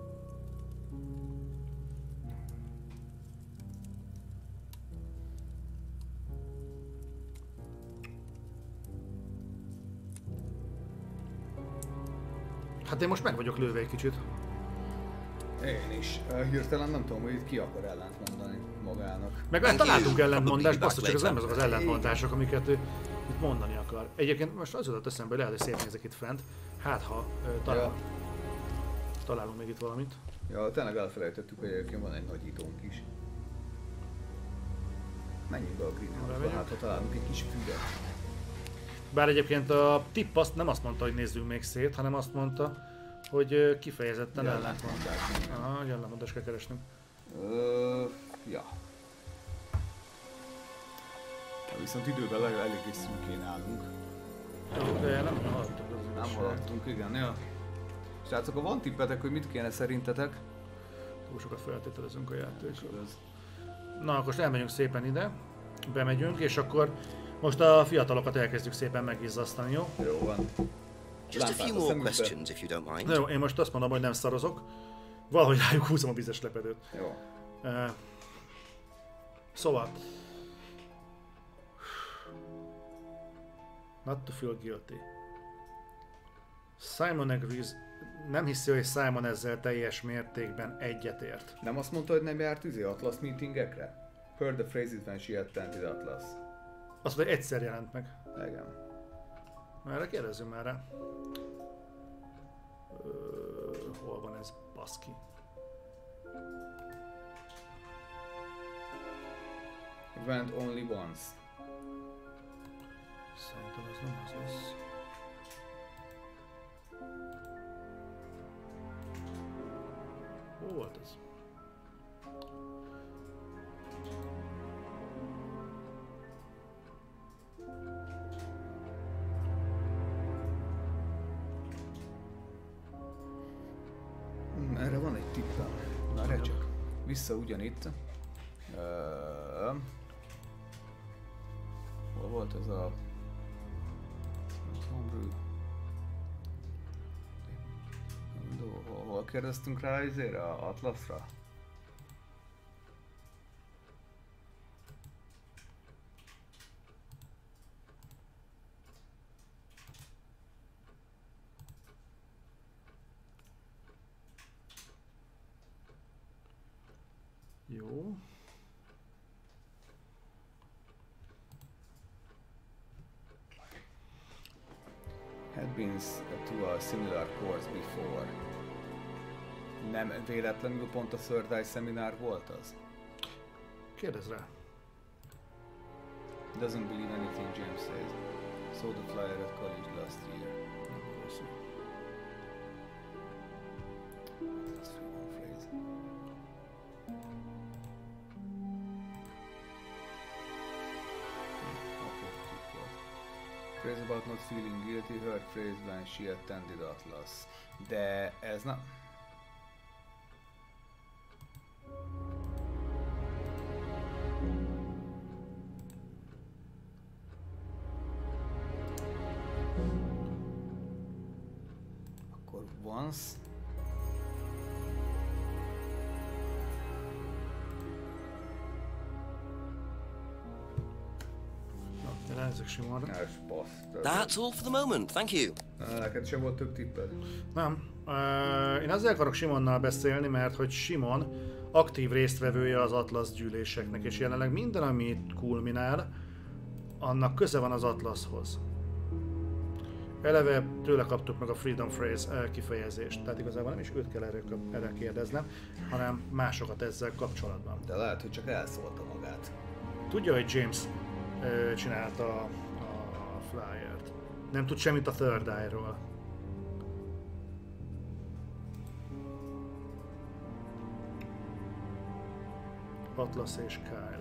Hát én most meg vagyok lőve egy kicsit. Én is. Hirtelen nem tudom, hogy itt ki akar ellent mondani magának. Meg hát találtunk ellentmondást, basszus, csak ez nem azok az ellentmondások, amiket ő itt mondani akar. Egyébként most az jutott eszembe, hogy lehet, hogy szétnézek itt fent. Hát ha uh, talál, ja. találunk még itt valamit. Ja, tényleg elfelejtettük, hogy egyébként van egy nagyítónk is. Menjünk be a greenhouse-ba, hát ha találunk egy kis füvet. Bár egyébként a tipp azt nem azt mondta, hogy nézzünk még szét, hanem azt mondta, hogy kifejezetten ellentmondás. Aha, hogy ellentmondást kell keresnünk. Ö, ja. Viszont idővel eléggé szűkén állunk. De nem haladtunk. Nem haladtunk, igen. Ja. Srácok, ha van tippetek, hogy mit kéne szerintetek? Túl sokat feltételezünk a játékról. Na, akkor most elmegyünk szépen ide. Bemegyünk, és akkor most a fiatalokat elkezdjük szépen megizzasztani, jó? Jó van. Just a few more questions, if you don't mind. Jó, én most azt mondom, hogy nem szarozok. Valahogy rájuk húzom a vizes lepedőt. Jó. Uh, szóval... Not to feel guilty. Simon agrees. Nem hiszi, hogy Simon ezzel teljes mértékben egyetért. Nem azt mondta, hogy nem járt üzé Atlas meetingekre? Heard the phrase it when she attended Atlas. Azt mondta, hogy egyszer jelent meg. Igen. Erre kérdezzünk már rá. Ö, hol van ez? Baszki. Went only once. Szerintem ez nem az lesz. Hol volt ez? Erre van egy tippem. Na, csak vissza ugyanitt. Uh, hol volt ez a... Hol, hol kérdeztünk rá izére, a Atlasra? Jó. been to a similar course before. Nem véletlenül pont a Third Eye Seminar volt az? Kérdezz rá. Doesn't believe anything James says. Saw the flyer at college last year. That's freedom phrase. Phrase about not feeling guilty, heard phrase when she attended Atlas. De ez nem... Akkor once... That's all for the moment, thank you. Neked sem volt több tipped? Nem. Uh, én azért akarok Simonnal beszélni, mert hogy Simon aktív résztvevője az Atlasz gyűléseknek, és jelenleg minden, amit kulminál, annak köze van az Atlaszhoz. Eleve tőle kaptuk meg a Freedom Phrase kifejezést, tehát igazából nem is őt kell erre, erre kérdeznem, hanem másokat ezzel kapcsolatban. De lehet, hogy csak elszólta magát. Tudja, hogy James uh, csinálta a flyert. Nem tud semmit a Third Eye-ról. Atlas és Kyle.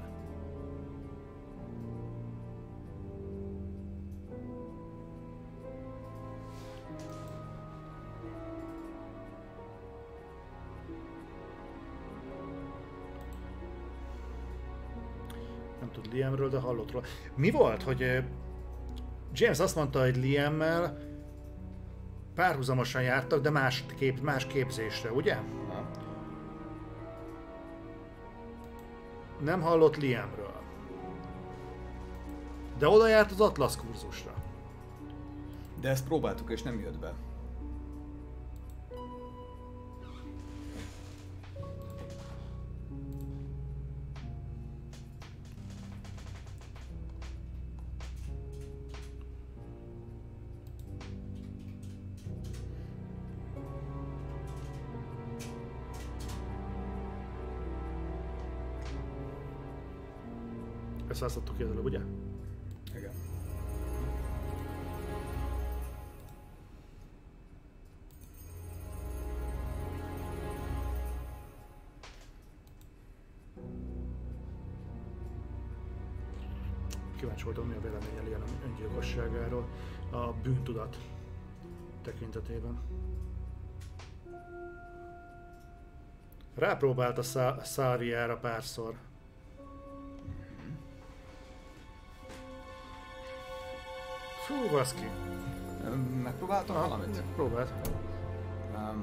Nem tud Liamről, de hallott róla. Mi volt, hogy James azt mondta, hogy Liammel párhuzamosan jártak, de más, kép, más képzésre, ugye? Ha. Nem hallott Liamről. De oda járt az Atlasz kurzusra. De ezt próbáltuk és nem jött be. Ezt választottuk ki előbb, ugye? Igen. Kíváncsi voltam, mi a véleménye ilyen öngyilkosságáról a bűntudat tekintetében. Rápróbált a Szá- Száviára párszor. Fú, baszki. Megpróbáltam ah, valamit? Próbált. Um.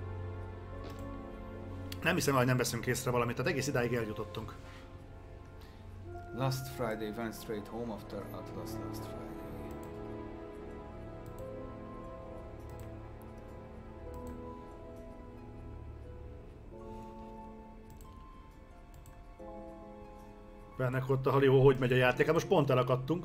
Nem hiszem, hogy nem veszünk észre valamit, tehát egész idáig eljutottunk. Last Friday went straight home after Atlas last Friday. Bennek ott a Halió, hogy megy a játék, hát most pont elakadtunk.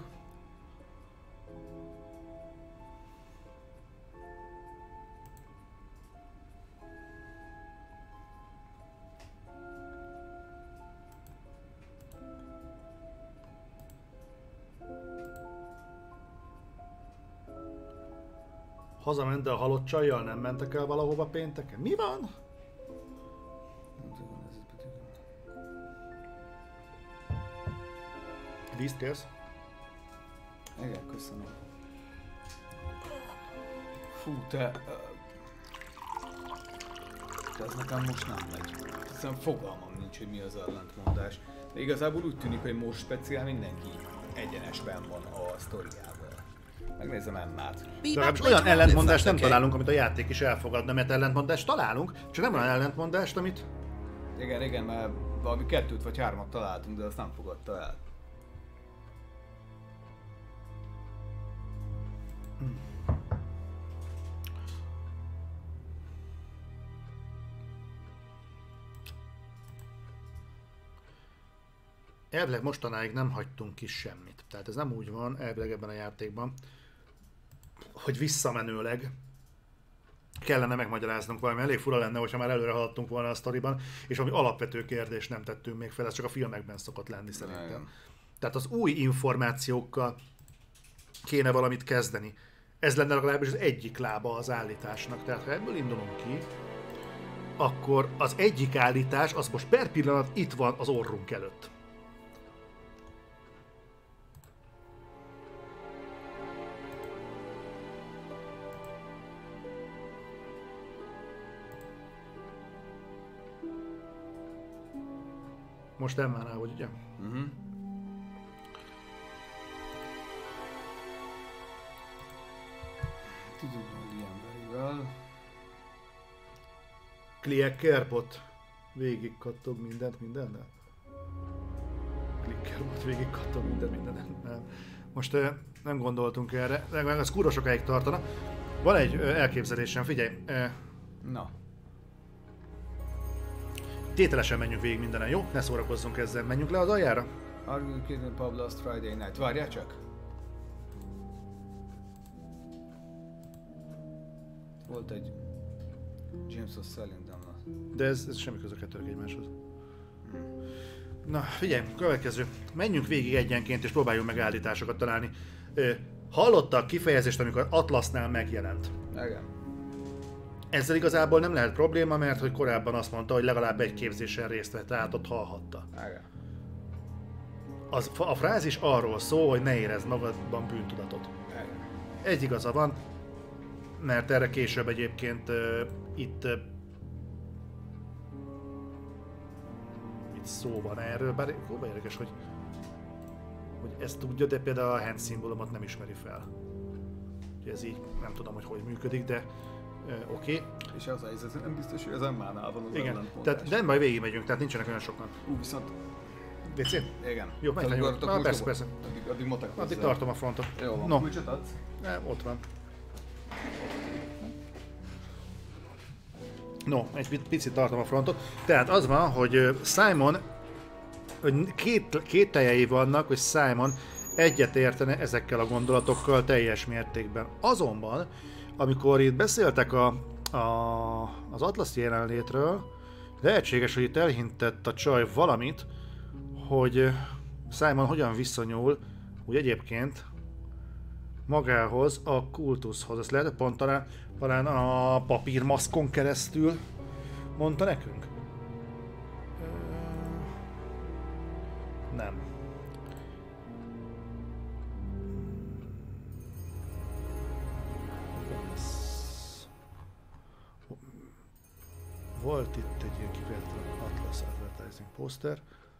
Hazament, de a halott csajjal nem mentek el valahova pénteken? Mi van? Vízt kérsz? Igen, köszönöm. Fú, te... De ez nekem most nem megy. Hiszen fogalmam nincs, hogy mi az ellentmondás. De igazából úgy tűnik, hogy most speciál mindenki egyenesben van a sztoriával. Megnézem Emmát. De olyan ellentmondást nem találunk, amit a játék is elfogadna, mert ellentmondást találunk, csak nem olyan ellentmondást, amit... Igen, igen, mert valami kettőt vagy hármat találtunk, de azt nem fogadta el. Hmm. Elvileg mostanáig nem hagytunk ki semmit. Tehát ez nem úgy van, elvileg ebben a játékban. hogy visszamenőleg kellene megmagyaráznunk valami. Elég fura lenne, hogyha már előre haladtunk volna a sztoriban, és ami alapvető kérdést nem tettünk még fel, ez csak a filmekben szokott lenni szerintem. Igen. Tehát az új információkkal kéne valamit kezdeni. Ez lenne legalábbis az egyik lába az állításnak. Tehát ha ebből indulunk ki, akkor az egyik állítás, az most per pillanat itt van az orrunk előtt. Most nem már hogy ugye? Uh-huh. Klickerbot végig kattog mindent mindennel? Klickerbot végig kattog mindent mindennel? Nem. Most uh, nem gondoltunk erre, de ez kurva sokáig tartana. Van egy uh, elképzelésem, figyelj! Uh, Na. Tételesen menjünk végig mindenen, jó? Ne szórakozzunk ezzel, menjünk le az aljára? Are you kidding Pub last Friday night? Várjál csak! Volt egy James O'Sullivan. De ez, ez semmi köze a kettők egymáshoz. Hmm. Na, figyelj, következő. Menjünk végig egyenként és próbáljunk meg állításokat találni. Ö, hallotta a kifejezést, amikor Atlasnál megjelent. Igen. Ezzel igazából nem lehet probléma, mert hogy korábban azt mondta, hogy legalább egy képzésen részt vett, tehát ott hallhatta. Igen. Az, a frázis arról szól, hogy ne érezd magadban bűntudatot. Igen. Egy igaza van, mert erre később egyébként uh, itt, uh, itt szó van erről, bár jóban érdekes, hogy, hogy ezt tudja, de például a hand szimbólumot nem ismeri fel. Ugye ez így nem tudom, hogy hogy működik, de uh, oké. Okay. És az ez, ez nem biztos, hogy az Emmánál van az igen, tehát nem baj, végigmegyünk, tehát nincsenek olyan sokan. Ú, viszont... vé cé? Igen. Jó, menj nyugodt. Na, persze, persze. Addig, addig motek hozzá. Addig tartom a frontot. Jó van, no. kulcsot adsz? Nem, ott van. No, egy picit tartom a frontot. Tehát az van, hogy Simon, hogy két, két teljei vannak, hogy Simon egyet értene ezekkel a gondolatokkal teljes mértékben. Azonban, amikor itt beszéltek a, a, az Atlas jelenlétről, lehetséges, hogy itt elhintett a csaj valamit, hogy Simon hogyan viszonyul, úgy egyébként magához, a kultuszhoz. Ezt lehet, pont talán, talán a papírmaszkon keresztül mondta nekünk? Nem. Volt itt egy ilyen kivételen Atlas advertising poster.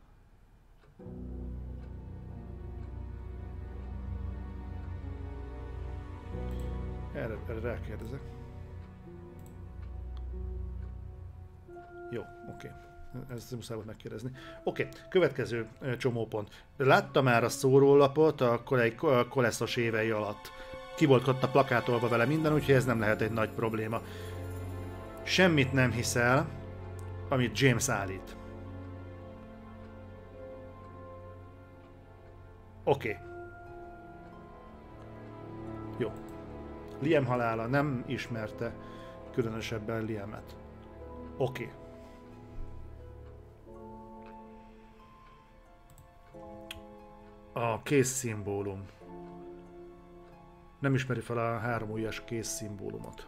Erre, erre rákérdezek. Jó, oké. Okay. Ezt muszáj volt megkérdezni. Oké, okay. Következő csomópont. Látta már a szórólapot a koleszos évei alatt. Ki volt ott a plakátolva vele minden, úgyhogy ez nem lehet egy nagy probléma. Semmit nem hiszel, amit James állít. Oké. Okay. Jó. Liam halála nem ismerte különösebben Liamet. Oké. Okay. A kézszimbólum. Nem ismeri fel a három ujjas kézszimbólumot.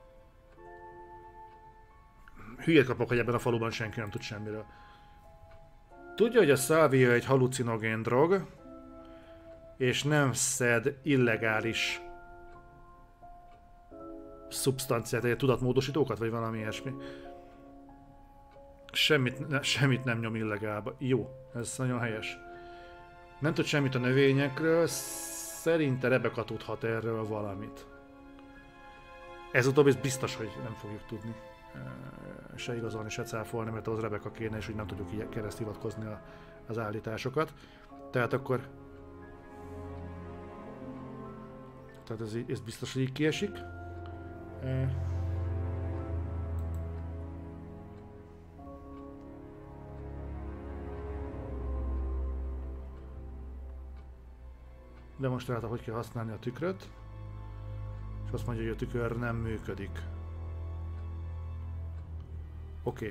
Hülyét kapok, hogy ebben a faluban senki nem tud semmiről. Tudja, hogy a szálvia egy halucinogén drog, és nem szed illegális szubstanciát, egy tudatmódosítókat, vagy valami ilyesmi. Semmit, ne, semmit nem nyom illegálba. Jó, ez nagyon helyes. Nem tud semmit a növényekről, szerinte Rebecca tudhat erről valamit. Ez utóbbi biztos, hogy nem fogjuk tudni. Se igazolni, se cáfolni, mert az Rebecca kéne, és hogy nem tudjuk így kereszt hivatkozni a, az állításokat. Tehát akkor... Tehát ez, ez biztos, hogy így kiesik. Demonstrálta, hogy kell használni a tükröt. És azt mondja, hogy a tükör nem működik. Oké.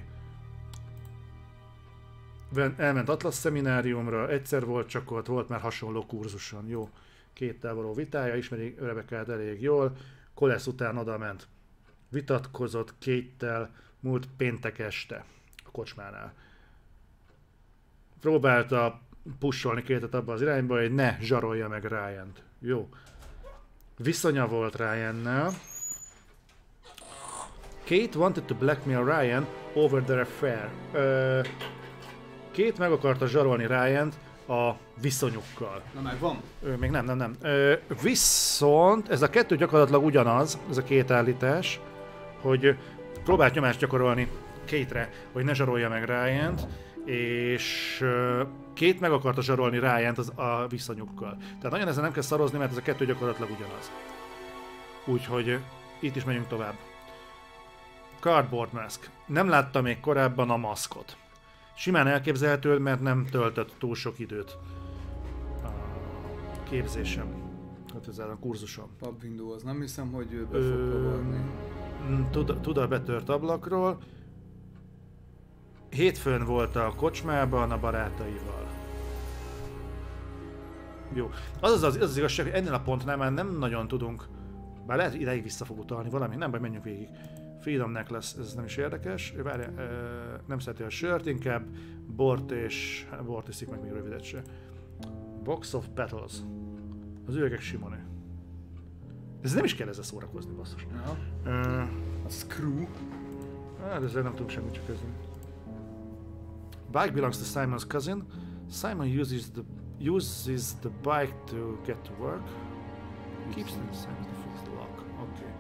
Okay. Elment Atlas szemináriumra, egyszer volt csak ott, volt már hasonló kurzuson. Jó. Kéttel való vitája, ismeri Rebekát elég jól. Kolesz után odament. Vitatkozott Kate-tel múlt péntek este a kocsmánál. Próbálta pusolni Kate-et abba az irányba, hogy ne zsarolja meg Ryant. Jó. Viszonya volt Ryannel. Kate wanted to blackmail Ryan over their affair. Ö, Kate meg akarta zsarolni Ryant a viszonyukkal. Na megvan? Ö, még nem, nem, nem. Ö, viszont ez a kettő gyakorlatilag ugyanaz, ez a két állítás, hogy próbált nyomást gyakorolni Kate-re, hogy ne zsarolja meg Ryant, és ö, Kate meg akarta zsarolni Ryant az, a viszonyukkal. Tehát nagyon ezen nem kell szarozni, mert ez a kettő gyakorlatilag ugyanaz. Úgyhogy itt is megyünk tovább. Cardboard Mask. Nem láttam még korábban a maszkot. Simán elképzelhető, mert nem töltött túl sok időt a képzésem. Hát ez a kurzusom. Pub window, az nem hiszem, hogy ő be fog pavarni. Tud, tud a betört ablakról. Hétfőn volt a kocsmában a barátaival. Jó. Az az, az, az, az igazság, hogy ennél a pontnál már nem nagyon tudunk. Bár lehet, ideig vissza fog utalni valami, nem baj, menjünk végig. Freedom Necklace, ez nem is érdekes. Várja, nem szereti a sört, inkább bort és... Hát, bort iszik meg még rövidet se. Box of Petals. Az üvegek simonő. Ez nem is kell ezzel szórakozni, basszus. Uh, a Screw. Hát ezzel nem tudunk semmit csak kezdeni. Bike belongs to Simon's cousin. Simon uses the uses the bike to get to work. Keeps the Simon to fix the lock. Oké. Okay.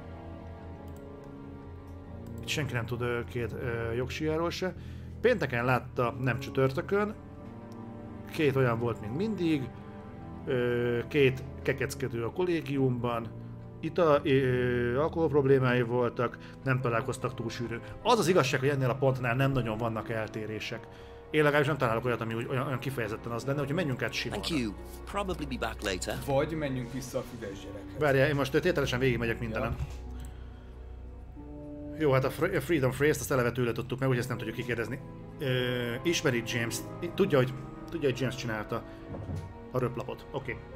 Itt senki nem tud uh, két uh, jogsiáról se. Pénteken látta, nem csütörtökön. Két olyan volt, mint mindig. Uh, két kekeckedő a kollégiumban. Itt a ö, alkohol problémái voltak, nem találkoztak túl sűrűn. Az az igazság, hogy ennél a pontnál nem nagyon vannak eltérések. Én legalábbis nem találok olyat, ami úgy, olyan, olyan kifejezetten az lenne, hogy menjünk át Simonra. Thank you. Probably be back later. Vagy menjünk vissza a füves gyerekhez. Várjál, én most tételesen végigmegyek mindenen. Ja. Jó, hát a Freedom Phrase-t azt eleve tőle tudtuk meg, hogy ezt nem tudjuk kikérdezni. Ö, ismeri James, tudja, hogy, tudja, hogy James csinálta a röplapot. Oké. Okay.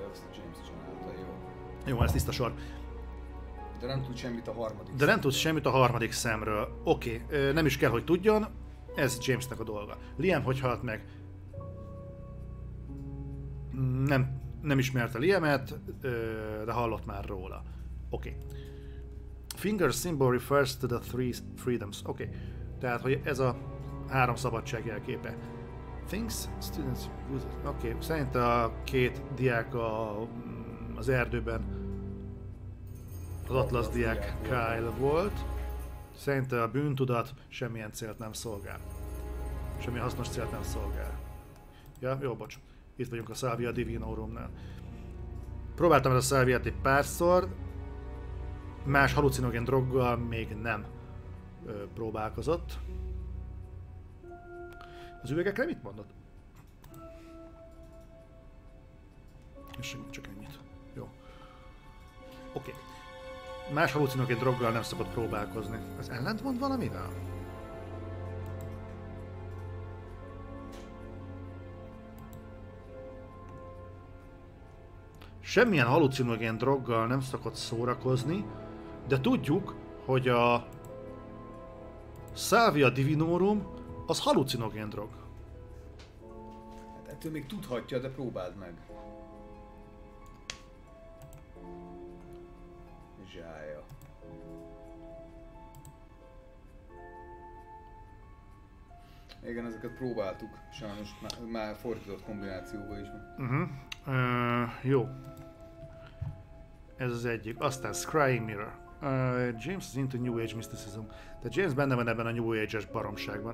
Jó, ez tiszta sor. De nem tud semmit a harmadik De nem tud semmit a harmadik szemről. Oké, okay. Nem is kell, hogy tudjon. Ez Jamesnek a dolga. Liam hogy halt meg? Nem, nem ismerte Liamet, de hallott már róla. Oké. Okay. Finger symbol refers to the three freedoms. Oké. Okay. Tehát, hogy ez a három szabadság jelképe. Things, students, oké. Okay. Szerint a két diák a az erdőben az Atlas diák Kyle volt. Szerinte a bűntudat semmilyen célt nem szolgál. Semmi hasznos célt nem szolgál. Ja, jó, bocs. Itt vagyunk a Salvia Divinorumnál. Próbáltam ezt a Salviát egy párszor. Más halucinogén droggal még nem ö, próbálkozott. Az üvegekre mit mondott? Semmit, csak ennyit. Jó. Oké. Okay. Más halucinogén droggal nem szabad próbálkozni. Ez ellentmond valamivel? Semmilyen halucinogén droggal nem szokott szórakozni, de tudjuk, hogy a Salvia Divinorum az halucinogén drog. Hát ettől még tudhatja, de próbáld meg. Zsája. Igen, ezeket próbáltuk, sajnos már, már fordított kombinációba is. Uh-huh. Uh, jó. Ez az egyik. Aztán Scrying Mirror. Uh, James is into New Age mysticism. Tehát James benne van ebben a New Age-es baromságban.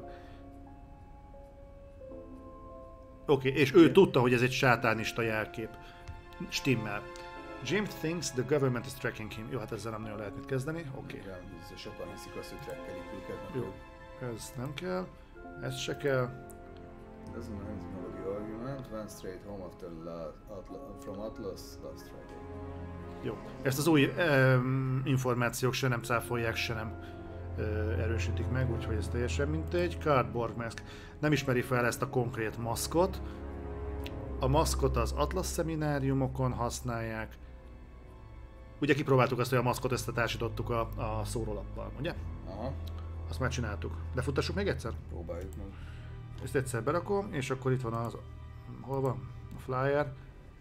Oké, okay, és ő yeah. tudta, hogy ez egy sátánista jelkép. Stimmel. James thinks the government is tracking him. Jó, hát ezzel nem nagyon lehet mit kezdeni. Oké. Okay. Igen, sokan hiszik azt, hogy trackelik őket. Jó, ez nem kell. Ez se kell. Doesn't know the argument. Went straight home after la, Atla, from Atlas last Friday. Jó. Ezt az új um, információk se nem cáfolják, se nem uh, erősítik meg, úgyhogy ez teljesen mindegy. Cardboard mask. Nem ismeri fel ezt a konkrét maszkot. A maszkot az Atlas szemináriumokon használják. Ugye kipróbáltuk azt, hogy a maszkot összetársítottuk a, a szórólappal, ugye? Aha. Azt már csináltuk. De futtassuk még egyszer? Próbáljuk meg. Ezt egyszer berakom, és akkor itt van az... Hol van? A flyer.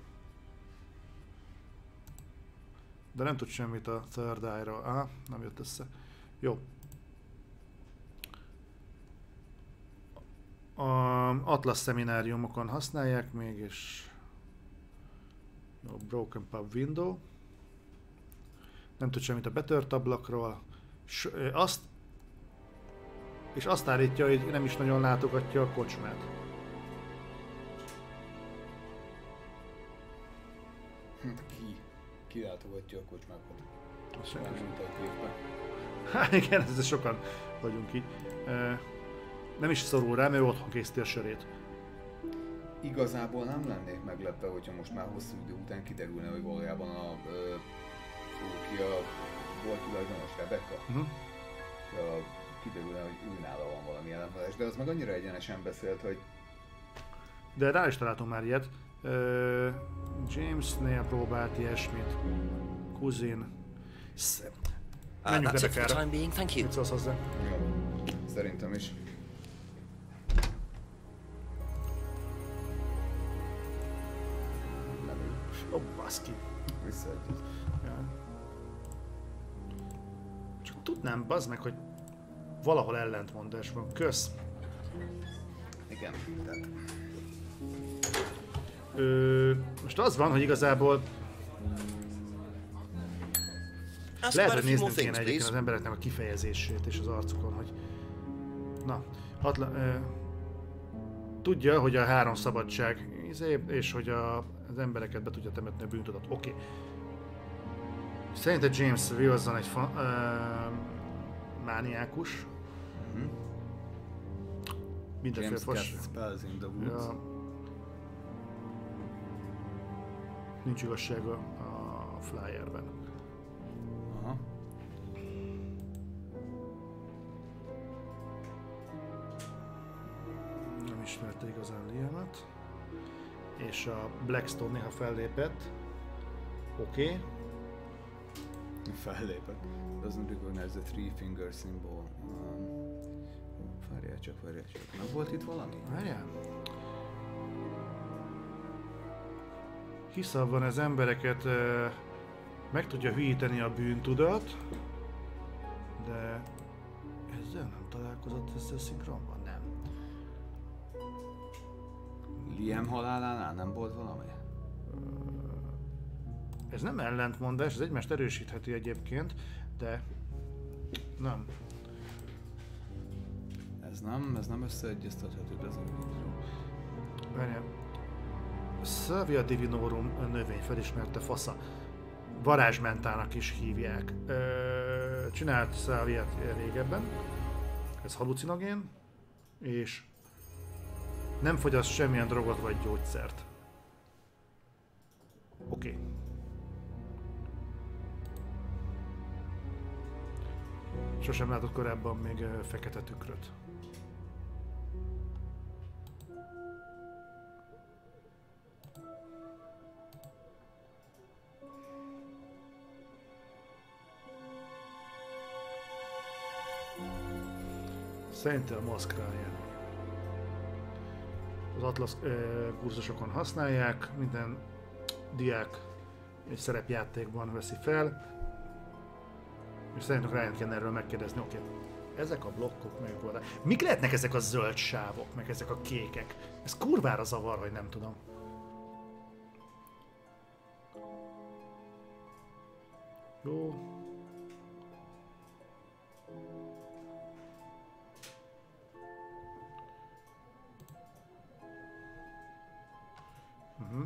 De nem tud semmit a Third Eye-ról. Aha, nem jött össze. Jó. A Atlas szemináriumokon használják még, és... Jó, Broken Pub Window. Nem tud semmit a betört ablakról. S, azt... És azt állítja, hogy nem is nagyon látogatja a kocsmát. Ki? Ki látogatja a kocsmákat? Azt sem Nem mint egy évben. Hát igen, ez sokan vagyunk így. E, nem is szorul rá, mert otthon készíti a sörét. Igazából nem lennék meglepve, hogyha most már hosszú idő után kiderülne, hogy valójában a... Ö, ki a... volt tulajdonos, Rebecca? Uh-huh. A, kiderülne, hogy ő nála van valami ellenfeles, de az meg annyira egyenesen beszélt, hogy... De rá is találtunk már ilyet. Uh, Jamesnél próbált ilyesmit. Kuzin. Menjünk Rebecca-ra. Mit szólsz hozzá? Jó, szerintem is. Nem ő. Ó, oh, baszki. Visszaadjuk. Ja. Csak tudnám, bazd meg, hogy valahol ellentmondás van. Kösz. Igen, tehát... Ö, most az van, hogy igazából lehet, hogy nézni kéne egyébként az embereknek a kifejezését és az arcukon, hogy na, hatla, ö, tudja, hogy a három szabadság és hogy a, az embereket be tudja temetni a bűntudat. Oké. Okay. Szerintem James Wilson egy fa, ö, mániákus. Mm-hmm. Mindenféle fas. Ja. Nincs igazsága a flyerben. Aha. Nem ismerte igazán Liamet. És a Blackstone néha fellépett. Oké. Okay. Fellépett. Doesn't recognize the three finger symbol. Um, várjál csak, várjál csak. Nem volt itt valami? Várjál. Hisz abban az embereket uh, meg tudja hülyíteni a bűntudat, de ezzel nem találkozott ezzel szinkronban, nem. Liam halálánál nem volt valami? Ez nem ellentmondás, ez egymást erősítheti egyébként, de nem. Ez nem, ez nem összeegyeztethető, de ez nem így. Várjál. Salvia Divinorum növény felismerte fasza. Varázsmentának is hívják. Ö, csinált Salviát régebben. Ez halucinogén. És nem fogyaszt semmilyen drogot vagy gyógyszert. Oké. Okay. Sosem látott korábban még fekete tükröt. Szerintem a maszk rájön. Az Atlas eh, kurzusokon használják, minden diák egy szerepjátékban veszi fel, és szerintem Ryan kell erről megkérdezni, oké, okay, ezek a blokkok meg voltak. Mik lehetnek ezek a zöld sávok, meg ezek a kékek? Ez kurvára zavar, hogy nem tudom. Jó. Uh-huh.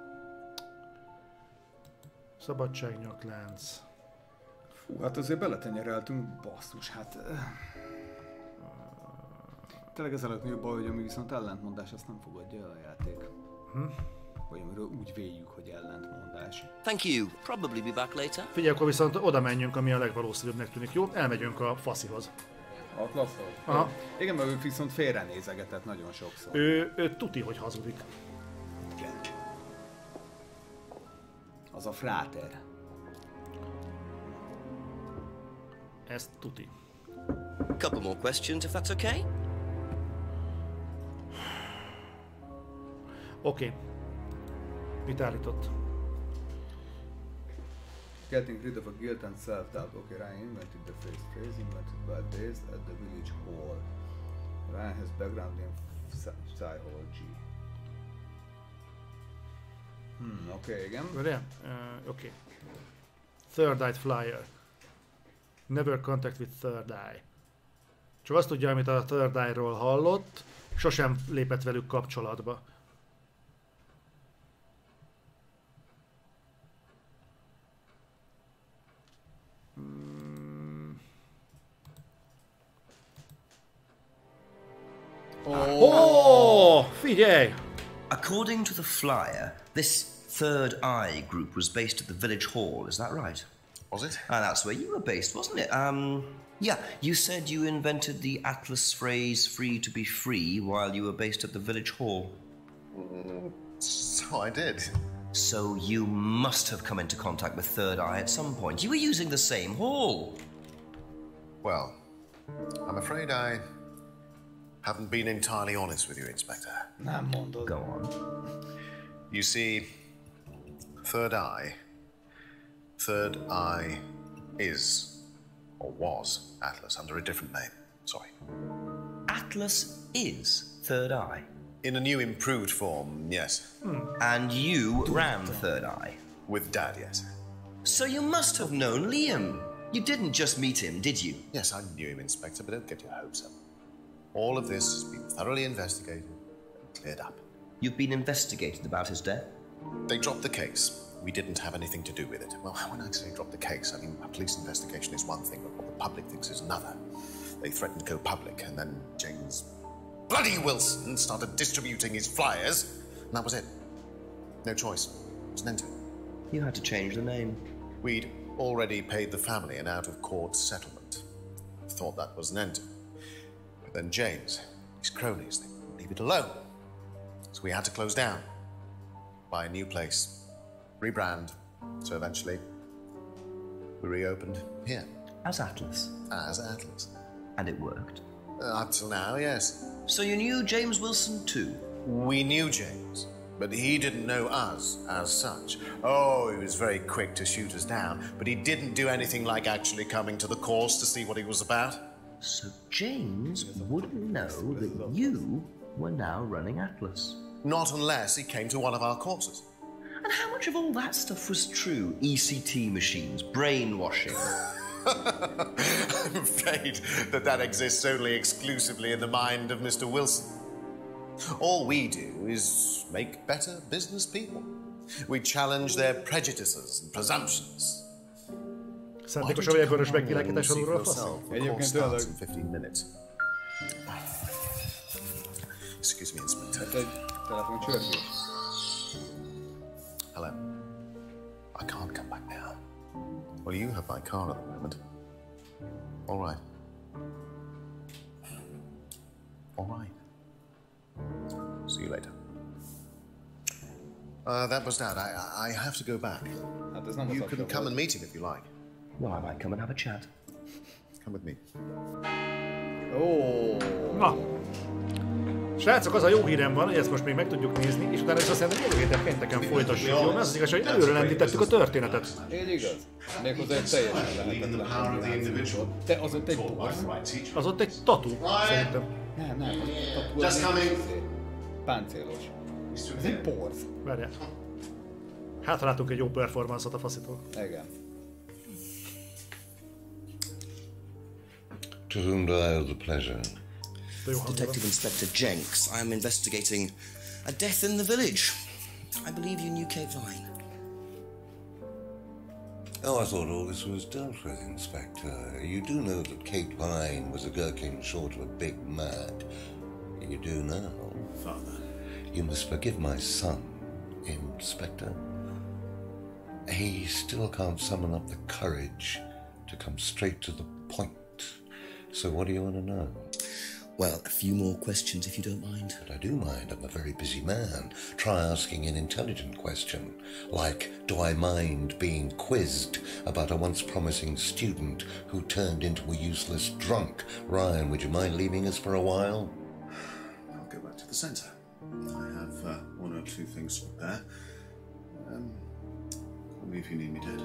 Szabadságnyaklánc. Fú, hát azért beletenyereltünk, basszus, hát... Tényleg ez a legnagyobb baj, hogy ami viszont ellentmondás, azt nem fogadja el a játék. Uh-huh. vagy amiről úgy véljük, hogy ellentmondás. Thank you. Probably be back later. Figyelj, akkor viszont oda menjünk, ami a legvalószínűbbnek tűnik, jó? Elmegyünk a faszihoz. Atlaszhoz? Aha. Igen, mert ő viszont félrenézegetett nagyon sokszor. Ő, ő tuti, hogy hazudik. Igen. Az a fráter. Ez tuti. Couple more questions, if that's okay? Oké. Okay. Mit állított? Getting rid of a guilt and self-doubt. Okay, Ryan invented the phrase, phrase invented by Days at the village hall. Ryan has background in psychology. Hmm, oké, okay, igen. Várjál? Uh, oké. Okay. Third Eye Flyer. Never contact with Third Eye. Csak azt tudja, amit a Third Eye-ról hallott, sosem lépett velük kapcsolatba. Hmm. Oh. Oh, figyelj! According to the flyer, this Third Eye group was based at the village hall, is that right? Was it? And that's where you were based, wasn't it? Um, yeah, you said you invented the Atlas phrase free to be free while you were based at the village hall. Mm, so I did. So you must have come into contact with Third Eye at some point. You were using the same hall. Well, I'm afraid I haven't been entirely honest with you, Inspector. Nem mondod. Go on. You see, Third Eye... Third Eye is, or was, Atlas under a different name. Sorry. Atlas is Third Eye? In a new improved form, yes. Hmm. And you ran Third Eye? With Dad, yes. So you must have known Liam. You didn't just meet him, did you? Yes, I knew him, Inspector, but don't get your hopes up. All of this has been thoroughly investigated and cleared up. You've been investigated about his death? They dropped the case. We didn't have anything to do with it. Well, when I say drop the case, I mean a police investigation is one thing, but what the public thinks is another. They threatened to go public, and then James bloody Wilson started distributing his flyers, and that was it. No choice. It was an end to it. You had to change the name. We'd already paid the family an out-of-court settlement. Thought that was an end to it. But then James, his cronies, they wouldn't leave it alone. So we had to close down, buy a new place, rebrand, so eventually we reopened here. As Atlas? As Atlas. And it worked? Uh, up till now, yes. So you knew James Wilson too? We knew James, but he didn't know us as such. Oh, he was very quick to shoot us down, but he didn't do anything like actually coming to the course to see what he was about. So James wouldn't know that you were now running Atlas? Not unless he came to one of our courses. And how much of all that stuff was true? E C T machines, brainwashing? I'm afraid that that exists only exclusively in the mind of Mister Wilson. All we do is make better business people. We challenge their prejudices and presumptions. Szándékosan vagy vörös megvilágítás alulról a fasz? Egyébként tényleg. fifteen minutes. Excuse me, Inspector. Telefon csörgés. Hello. I can't come back now. Well, you have my car at the moment. All right. All right. See you later. Uh, that was Dad. I, I have to go back. You can come and meet him if you like. Well, I might come and have a chat. Come with me. Oh. Na. Srácok, az a jó hírem van, hogy ezt most még meg tudjuk nézni, és utána is azt hiszem, hogy jövő héten pénteken folytassuk, jó? Mert az az igaz, hogy előre lendítettük a történetet. Így igaz. Méghozzá egy teljesen lehetetlen. Te, az ott egy borz. Az ott egy tatu, szerintem. Nem, nem, az a tatu az egy páncélos. Ez egy borz. Várjál. Hát látunk egy jó performance-ot a faszitól. Igen. To whom do I owe the pleasure? Detective Inspector Jenks. I am investigating a death in the village. I believe you knew Kate Vine. Oh, I thought all this was dealt with, Inspector. You do know that Kate Vine was a gherkin short of a big mad. You do now. Father. You must forgive my son Inspector. He still can't summon up the courage to come straight to the point. So what do you want to know? Well, a few more questions if you don't mind. But I do mind. I'm a very busy man. Try asking an intelligent question, like, do I mind being quizzed about a once promising student who turned into a useless drunk? Ryan, would you mind leaving us for a while? I'll go back to the centre. I have uh, one or two things to prepare. Um, call me if you need me, Dad.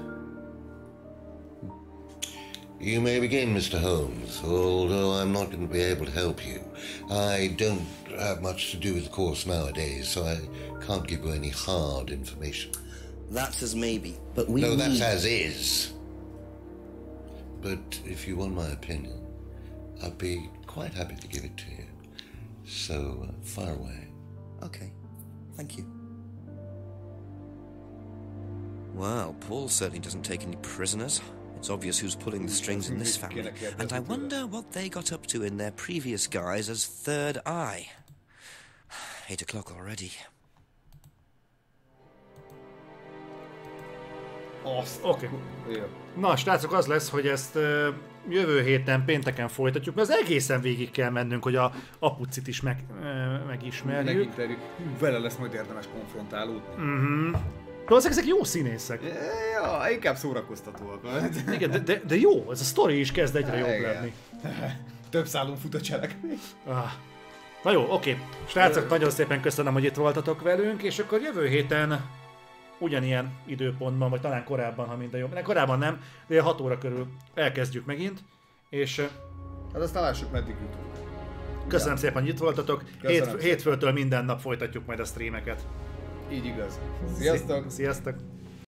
You may begin, Mister Holmes, although I'm not going to be able to help you. I don't have much to do with the course nowadays, so I can't give you any hard information. That's as maybe, but we No, need... that's as is. But if you want my opinion, I'd be quite happy to give it to you. So, uh, fire away. Okay, thank you. Well, Paul certainly doesn't take any prisoners. It's obvious who's pulling the strings in this family, and I wonder what they got up to in their previous guise as Third Eye. Eight o'clock already. Oké. Okay. Na, srácok, az lesz, hogy ezt uh, jövő héten, pénteken folytatjuk, mert az egészen végig kell mennünk, hogy a apucit is meg, uh, megismerjük. Megismerjük. Vele lesz majd érdemes konfrontálódni. Mhm. Valószínűleg ezek jó színészek. Ja, inkább szórakoztatóak. Igen, de, de, de jó, ez a sztori is kezd egyre jobb lenni. Több szálon fut a cselekmény. Ah. Na jó, oké. Srácok, nagyon szépen köszönöm, hogy itt voltatok velünk, és akkor jövő héten ugyanilyen időpontban, vagy talán korábban, ha minden jobb. Ne, korábban nem, de hat óra körül elkezdjük megint, és... Hát aztán lássuk, meddig jutunk. Köszönöm ja. szépen, hogy itt voltatok. Hét, hétfőtől minden nap folytatjuk majd a streameket. Így igaz. Sziasztok! Sziasztok!